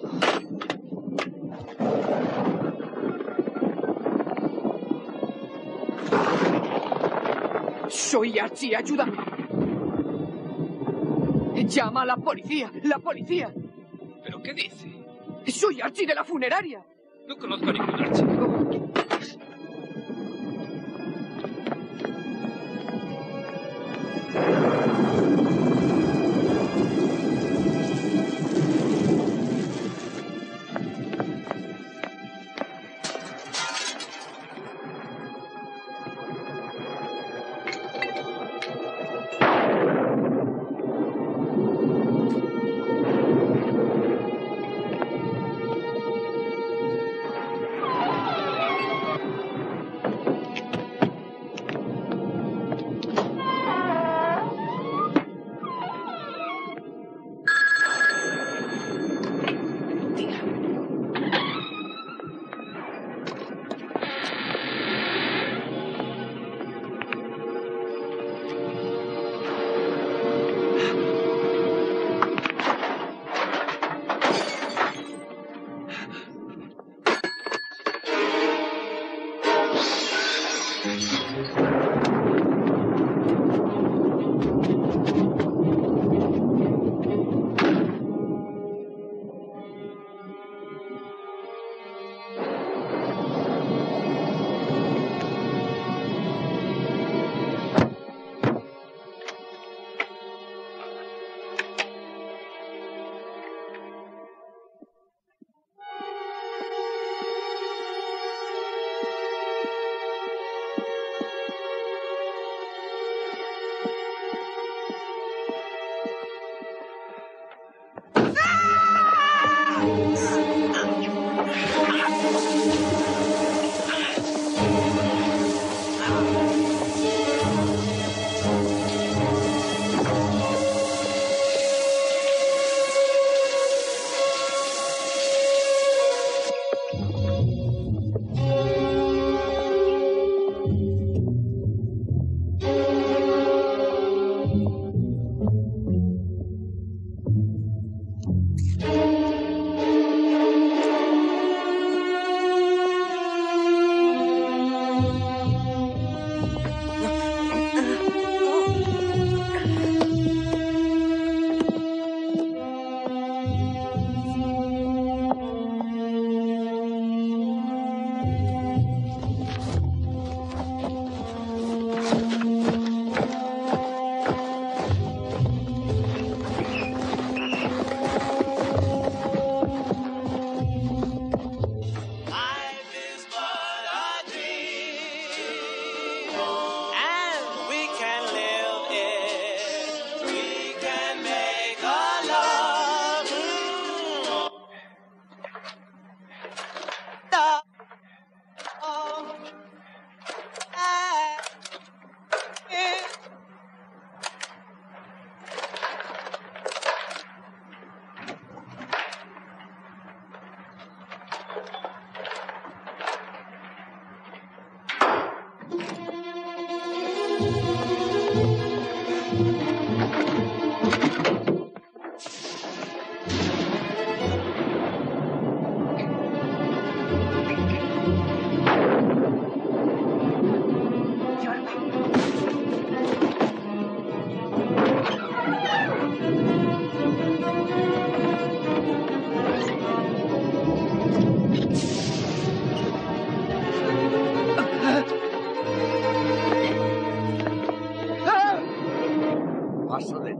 Soy Archie, ayúdame. Llama a la policía, la policía. ¿Pero qué dice? Soy Archie de la funeraria. No conozco a ningún Archie.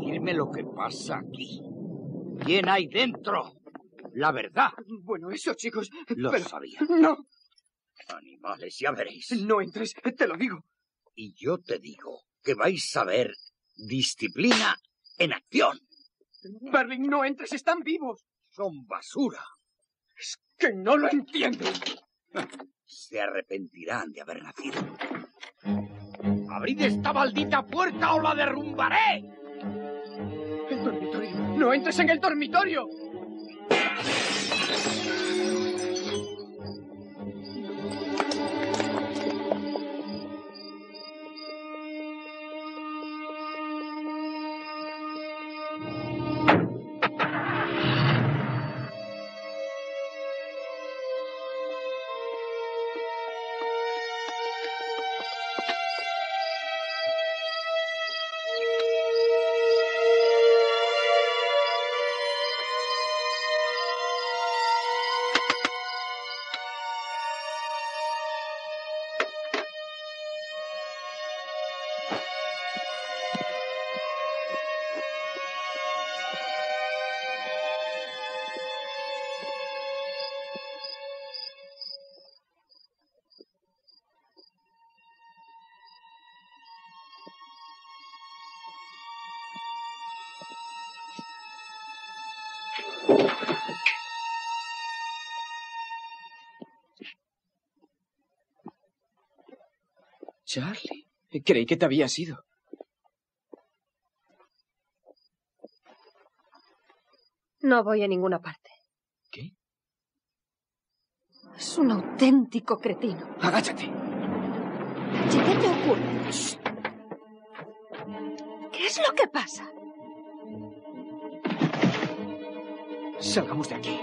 Decidme lo que pasa aquí. ¿Quién hay dentro? La verdad. Bueno, eso, chicos. Lo pero... sabía. No. Animales, ya veréis. No entres, te lo digo. Y yo te digo que vais a ver disciplina en acción. Berlín, no entres, están vivos. Son basura. Es que no lo entiendes. Se arrepentirán de haber nacido. ¡Abrid esta maldita puerta o la derrumbaré! El dormitorio. ¡No entres en el dormitorio! Charlie, creí que te habías ido. No voy a ninguna parte. ¿Qué? Es un auténtico cretino. Agáchate. ¿Qué te ocurre? ¿Qué es lo que pasa? Salgamos de aquí.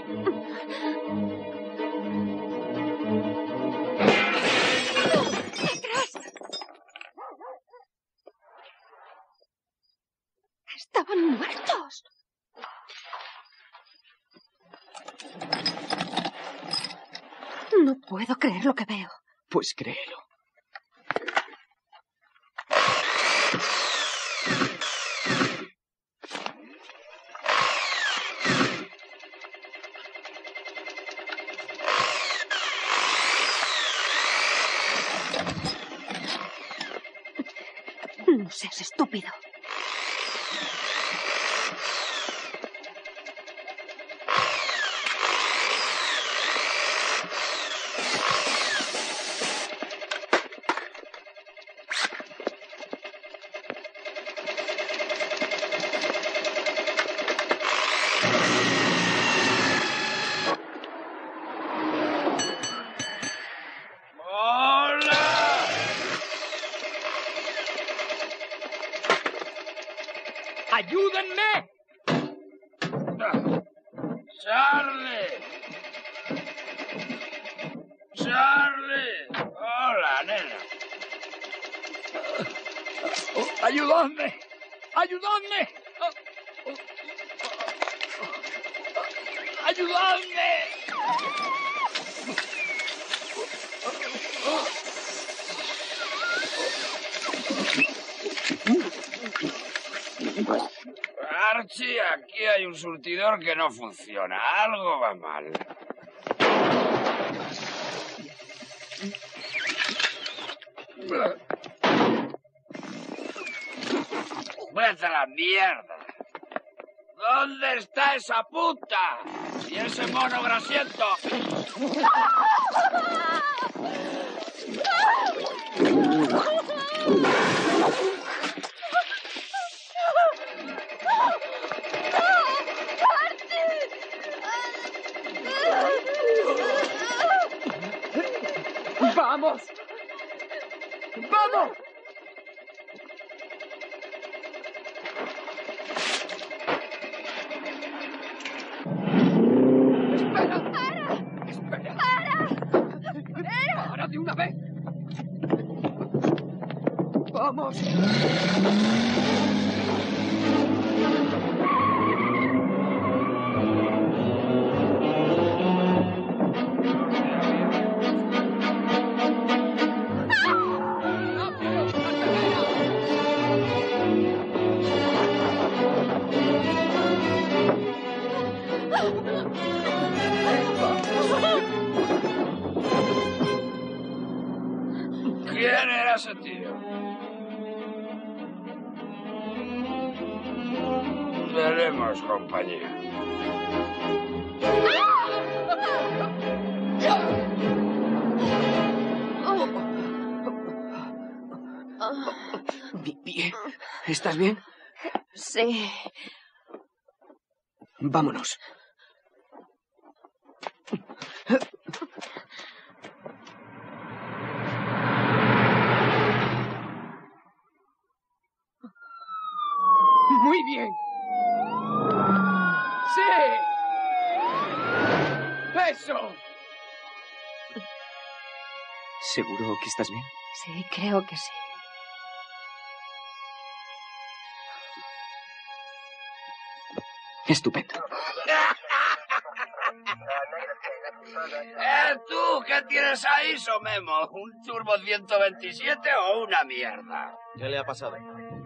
¡Estaban muertos! No puedo creer lo que veo. Pues créelo. No seas estúpido. ¡Ayúdenme! ¡Charlie! ¡Charlie! ¡Hola, nena! ¡Ayudadme! ¡Ayudadme! ¡Ayudadme! Archie, aquí hay un surtidor que no funciona. Algo va mal. ¡Vete a la mierda! ¿Dónde está esa puta? ¿Y ese mono grasiento? ¡Vamos! ¡Vamos! ¡Espera! ¡Para! ¡Espera! ¡Para! ¡Para de una vez! ¡Vamos! ese tío? Veremos, compañía. Bien. ¿Estás bien? Sí. Vámonos. Muy bien. ¡Sí! ¡Eso! ¿Seguro que estás bien? Sí, creo que sí. Estupendo. ¿Tú qué tienes ahí, Somemo? ¿Un Turbo 127 o una mierda? ¿Qué le ha pasado?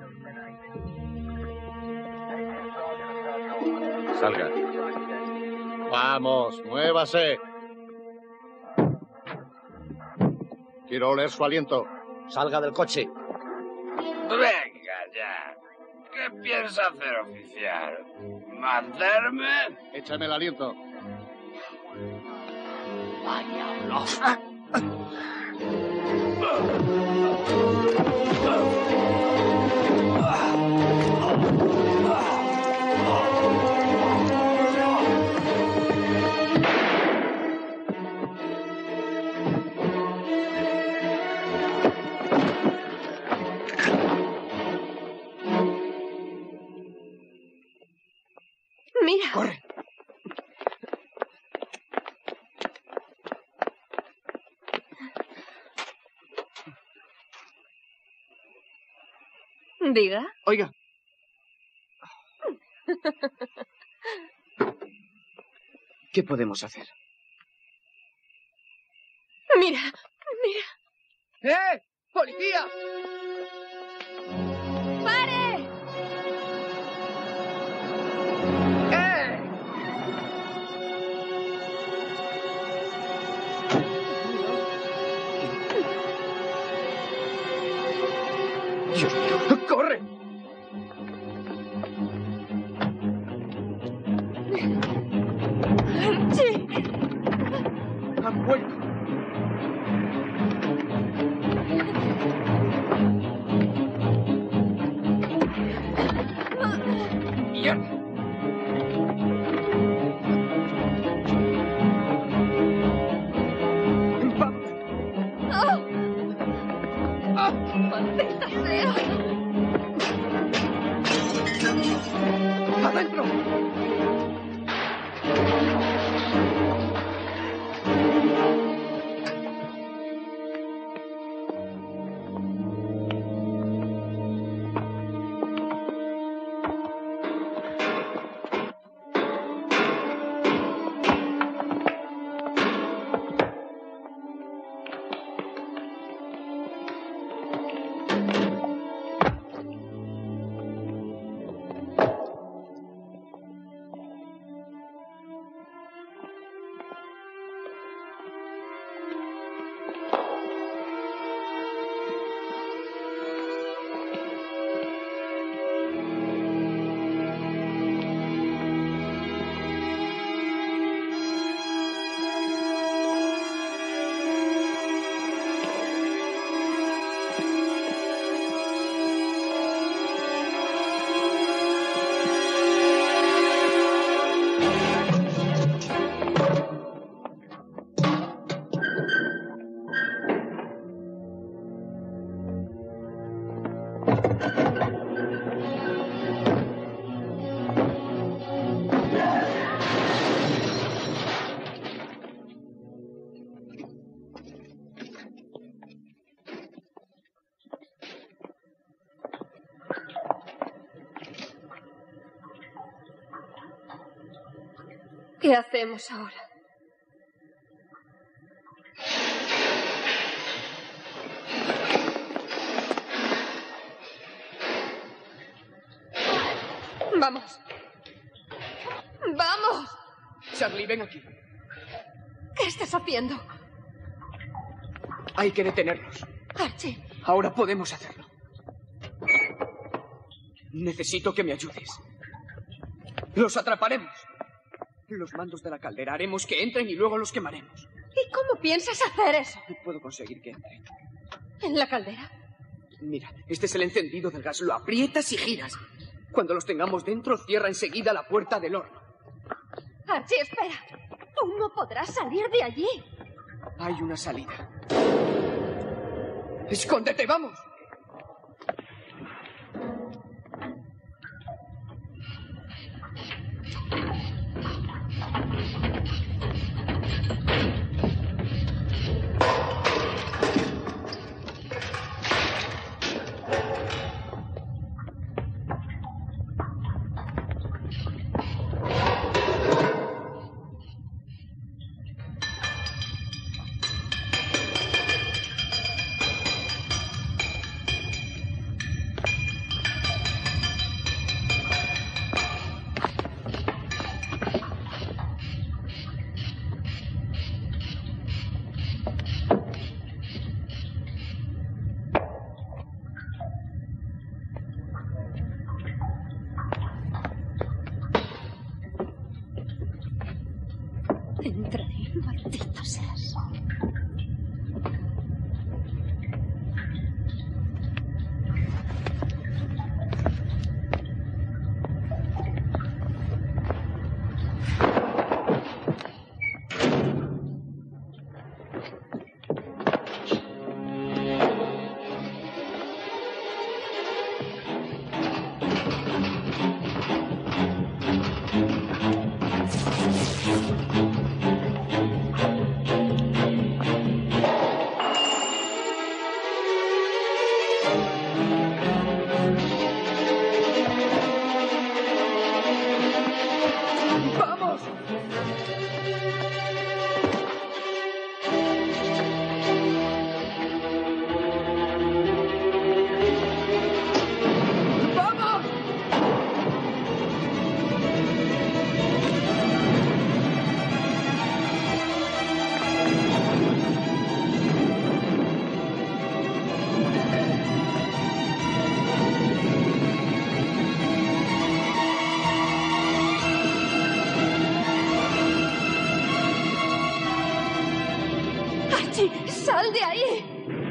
Salga. Vamos, muévase. Quiero oler su aliento. Salga del coche. Venga ya. ¿Qué piensa hacer, oficial? ¿Mandarme? Échame el aliento. Vaya olor. Mira. ¡Corre! Diga. Oiga. ¿Qué podemos hacer? Mira, mira. ¡Eh! ¡Policía! ¡Pare! Dios mío, ¡corre! ¡Sí! Han vuelto. ¡Mierda! ¡Maldita sea! ¡Adentro! ¿Qué hacemos ahora? Vamos. ¡Vamos! Charlie, ven aquí. ¿Qué estás haciendo? Hay que detenerlos. Archie. Ahora podemos hacerlo. Necesito que me ayudes. Los atraparemos. Los mandos de la caldera haremos que entren y luego los quemaremos. ¿Y cómo piensas hacer eso? Puedo conseguir que entren. ¿En la caldera? Mira, este es el encendido del gas. Lo aprietas y giras. Cuando los tengamos dentro, cierra enseguida la puerta del horno. Archie, espera. Tú no podrás salir de allí. Hay una salida. ¡Escóndete, vamos! Entraré, maldito seas. ¡Sal de ahí!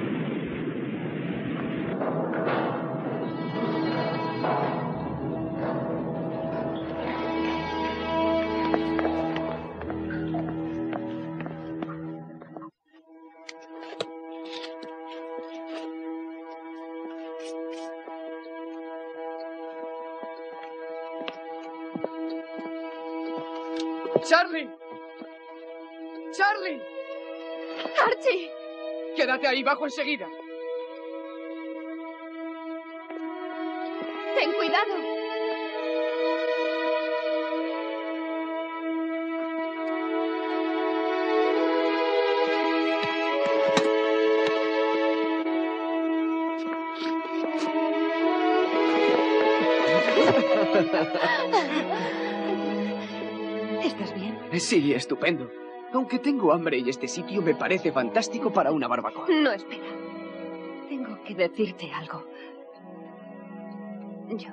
¡Charlie! ¡Charlie! ¡Archie! Quédate ahí, bajo enseguida. ¡Ten cuidado! ¿Estás bien? Sí, estupendo. Aunque tengo hambre y este sitio me parece fantástico para una barbacoa. No, espera. Tengo que decirte algo. Yo...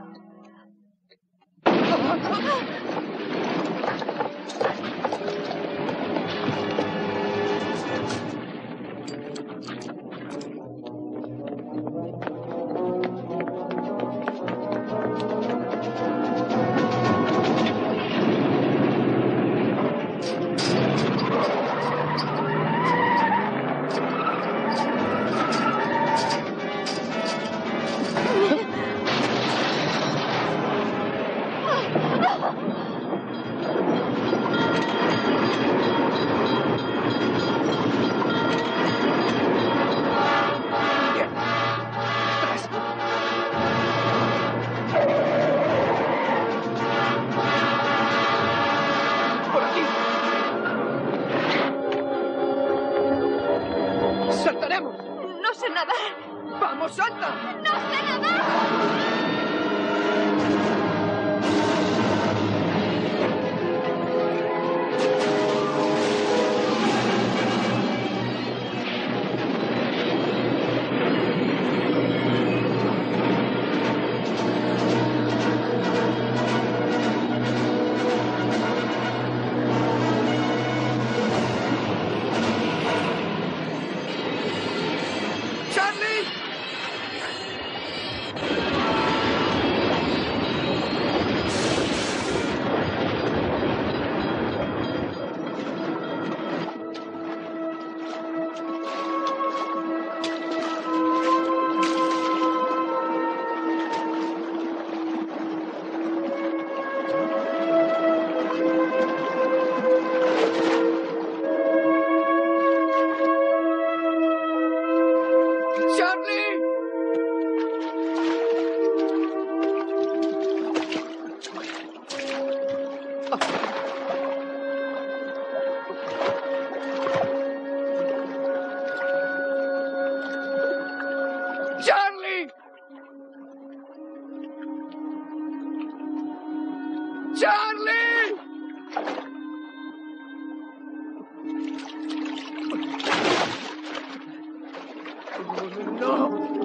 ¡Saltaremos! ¡No sé nadar! ¡Vamos, salta! ¡No sé nadar! ¡Charlie! ¡Charlie! ¡No!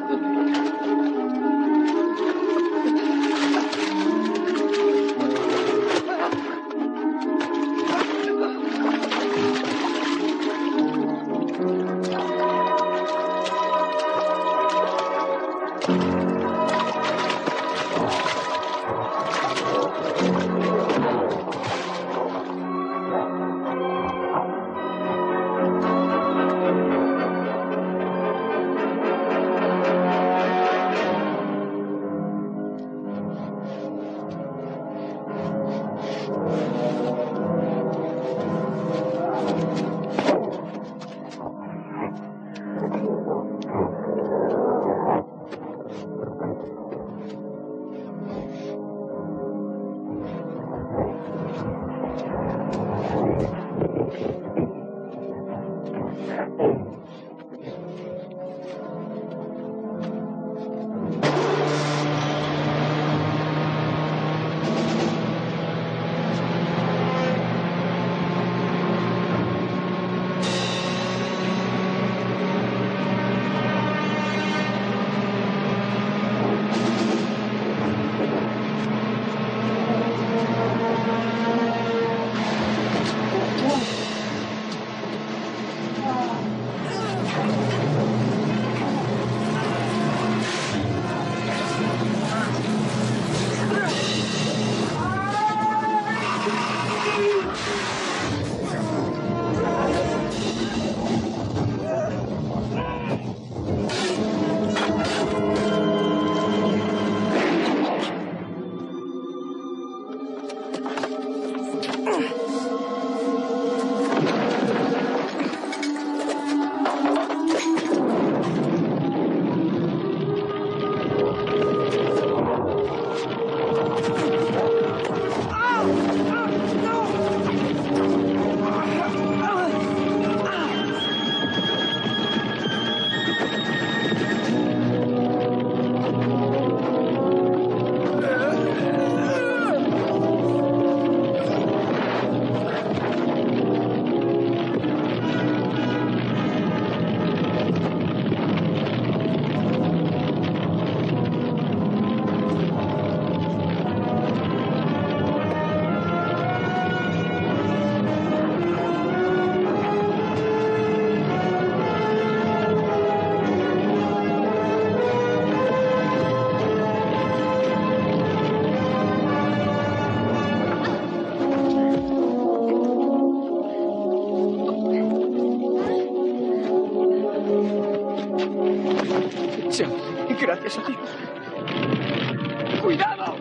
Gracias a Dios. ¡Cuidado!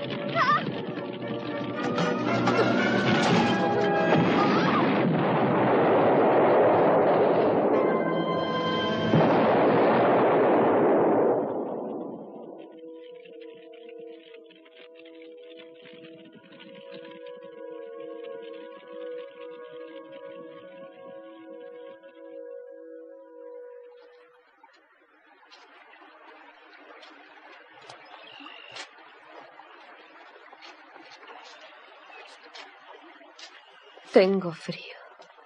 Tengo frío.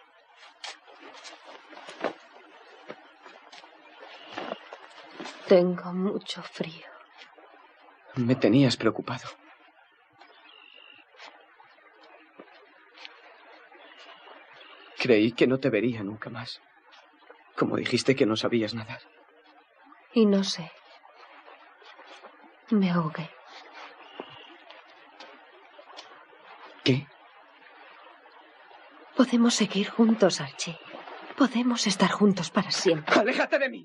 Tengo mucho frío. Me tenías preocupado. Creí que no te vería nunca más. Como dijiste que no sabías nadar. Y no sé. Me ahogué. ¿Qué? Podemos seguir juntos, Archie. Podemos estar juntos para siempre. ¡Aléjate de mí!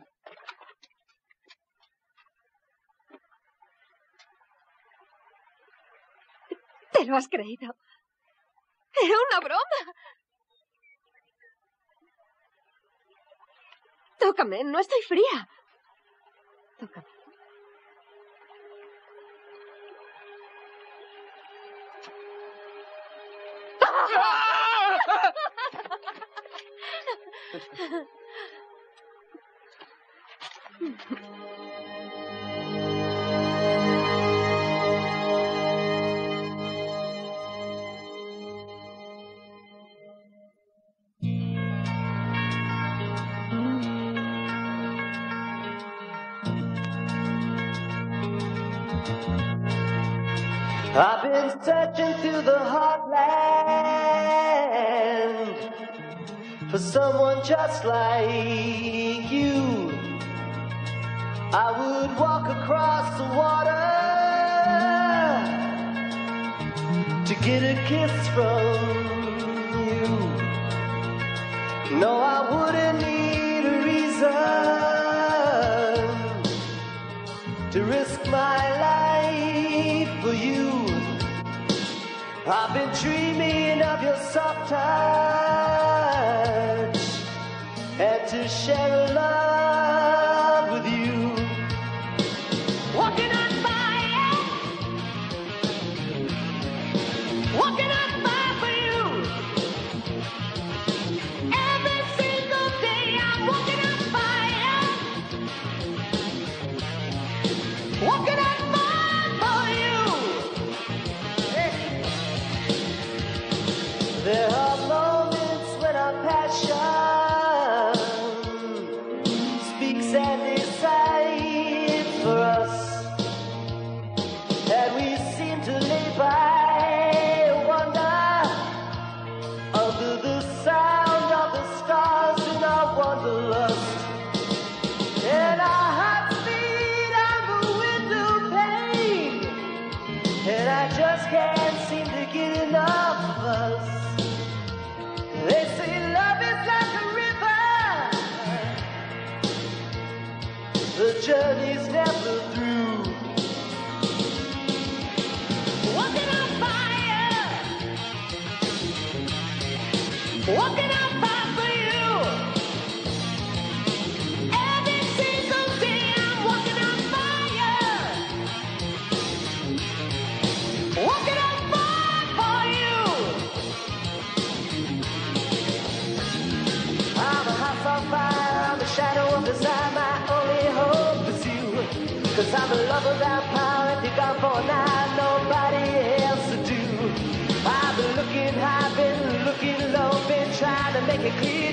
¿Te lo has creído? ¡Era una broma! Tócame, no estoy fría. Tócame. I've been searching through the heartland for someone just like you. I would walk across the water to get a kiss from you. No, I wouldn't need a reason to risk my life for you. I've been dreaming of your soft touch and to share a love with you. Walking on fire, walking on fire for you. Every single day I'm walking on fire, walking on fire for you. There are moments when our passion speaks and decides for us, and we seem to lay by wonder under the sound of the stars in our wanderlust, and our hearts beat on the window pane, and I just can't seem to get enough of us. They say love is like a river, the journey's never through. Walking on fire, walking on fire for you. Every single day I'm walking on fire, walking on fire for you. I'm a house on fire, I'm the shadow of desire, my only hope is you. 'Cause I'm a lover without power, if you're gone for a night, nobody else to do. I've been looking high, been looking low, been trying to make it clear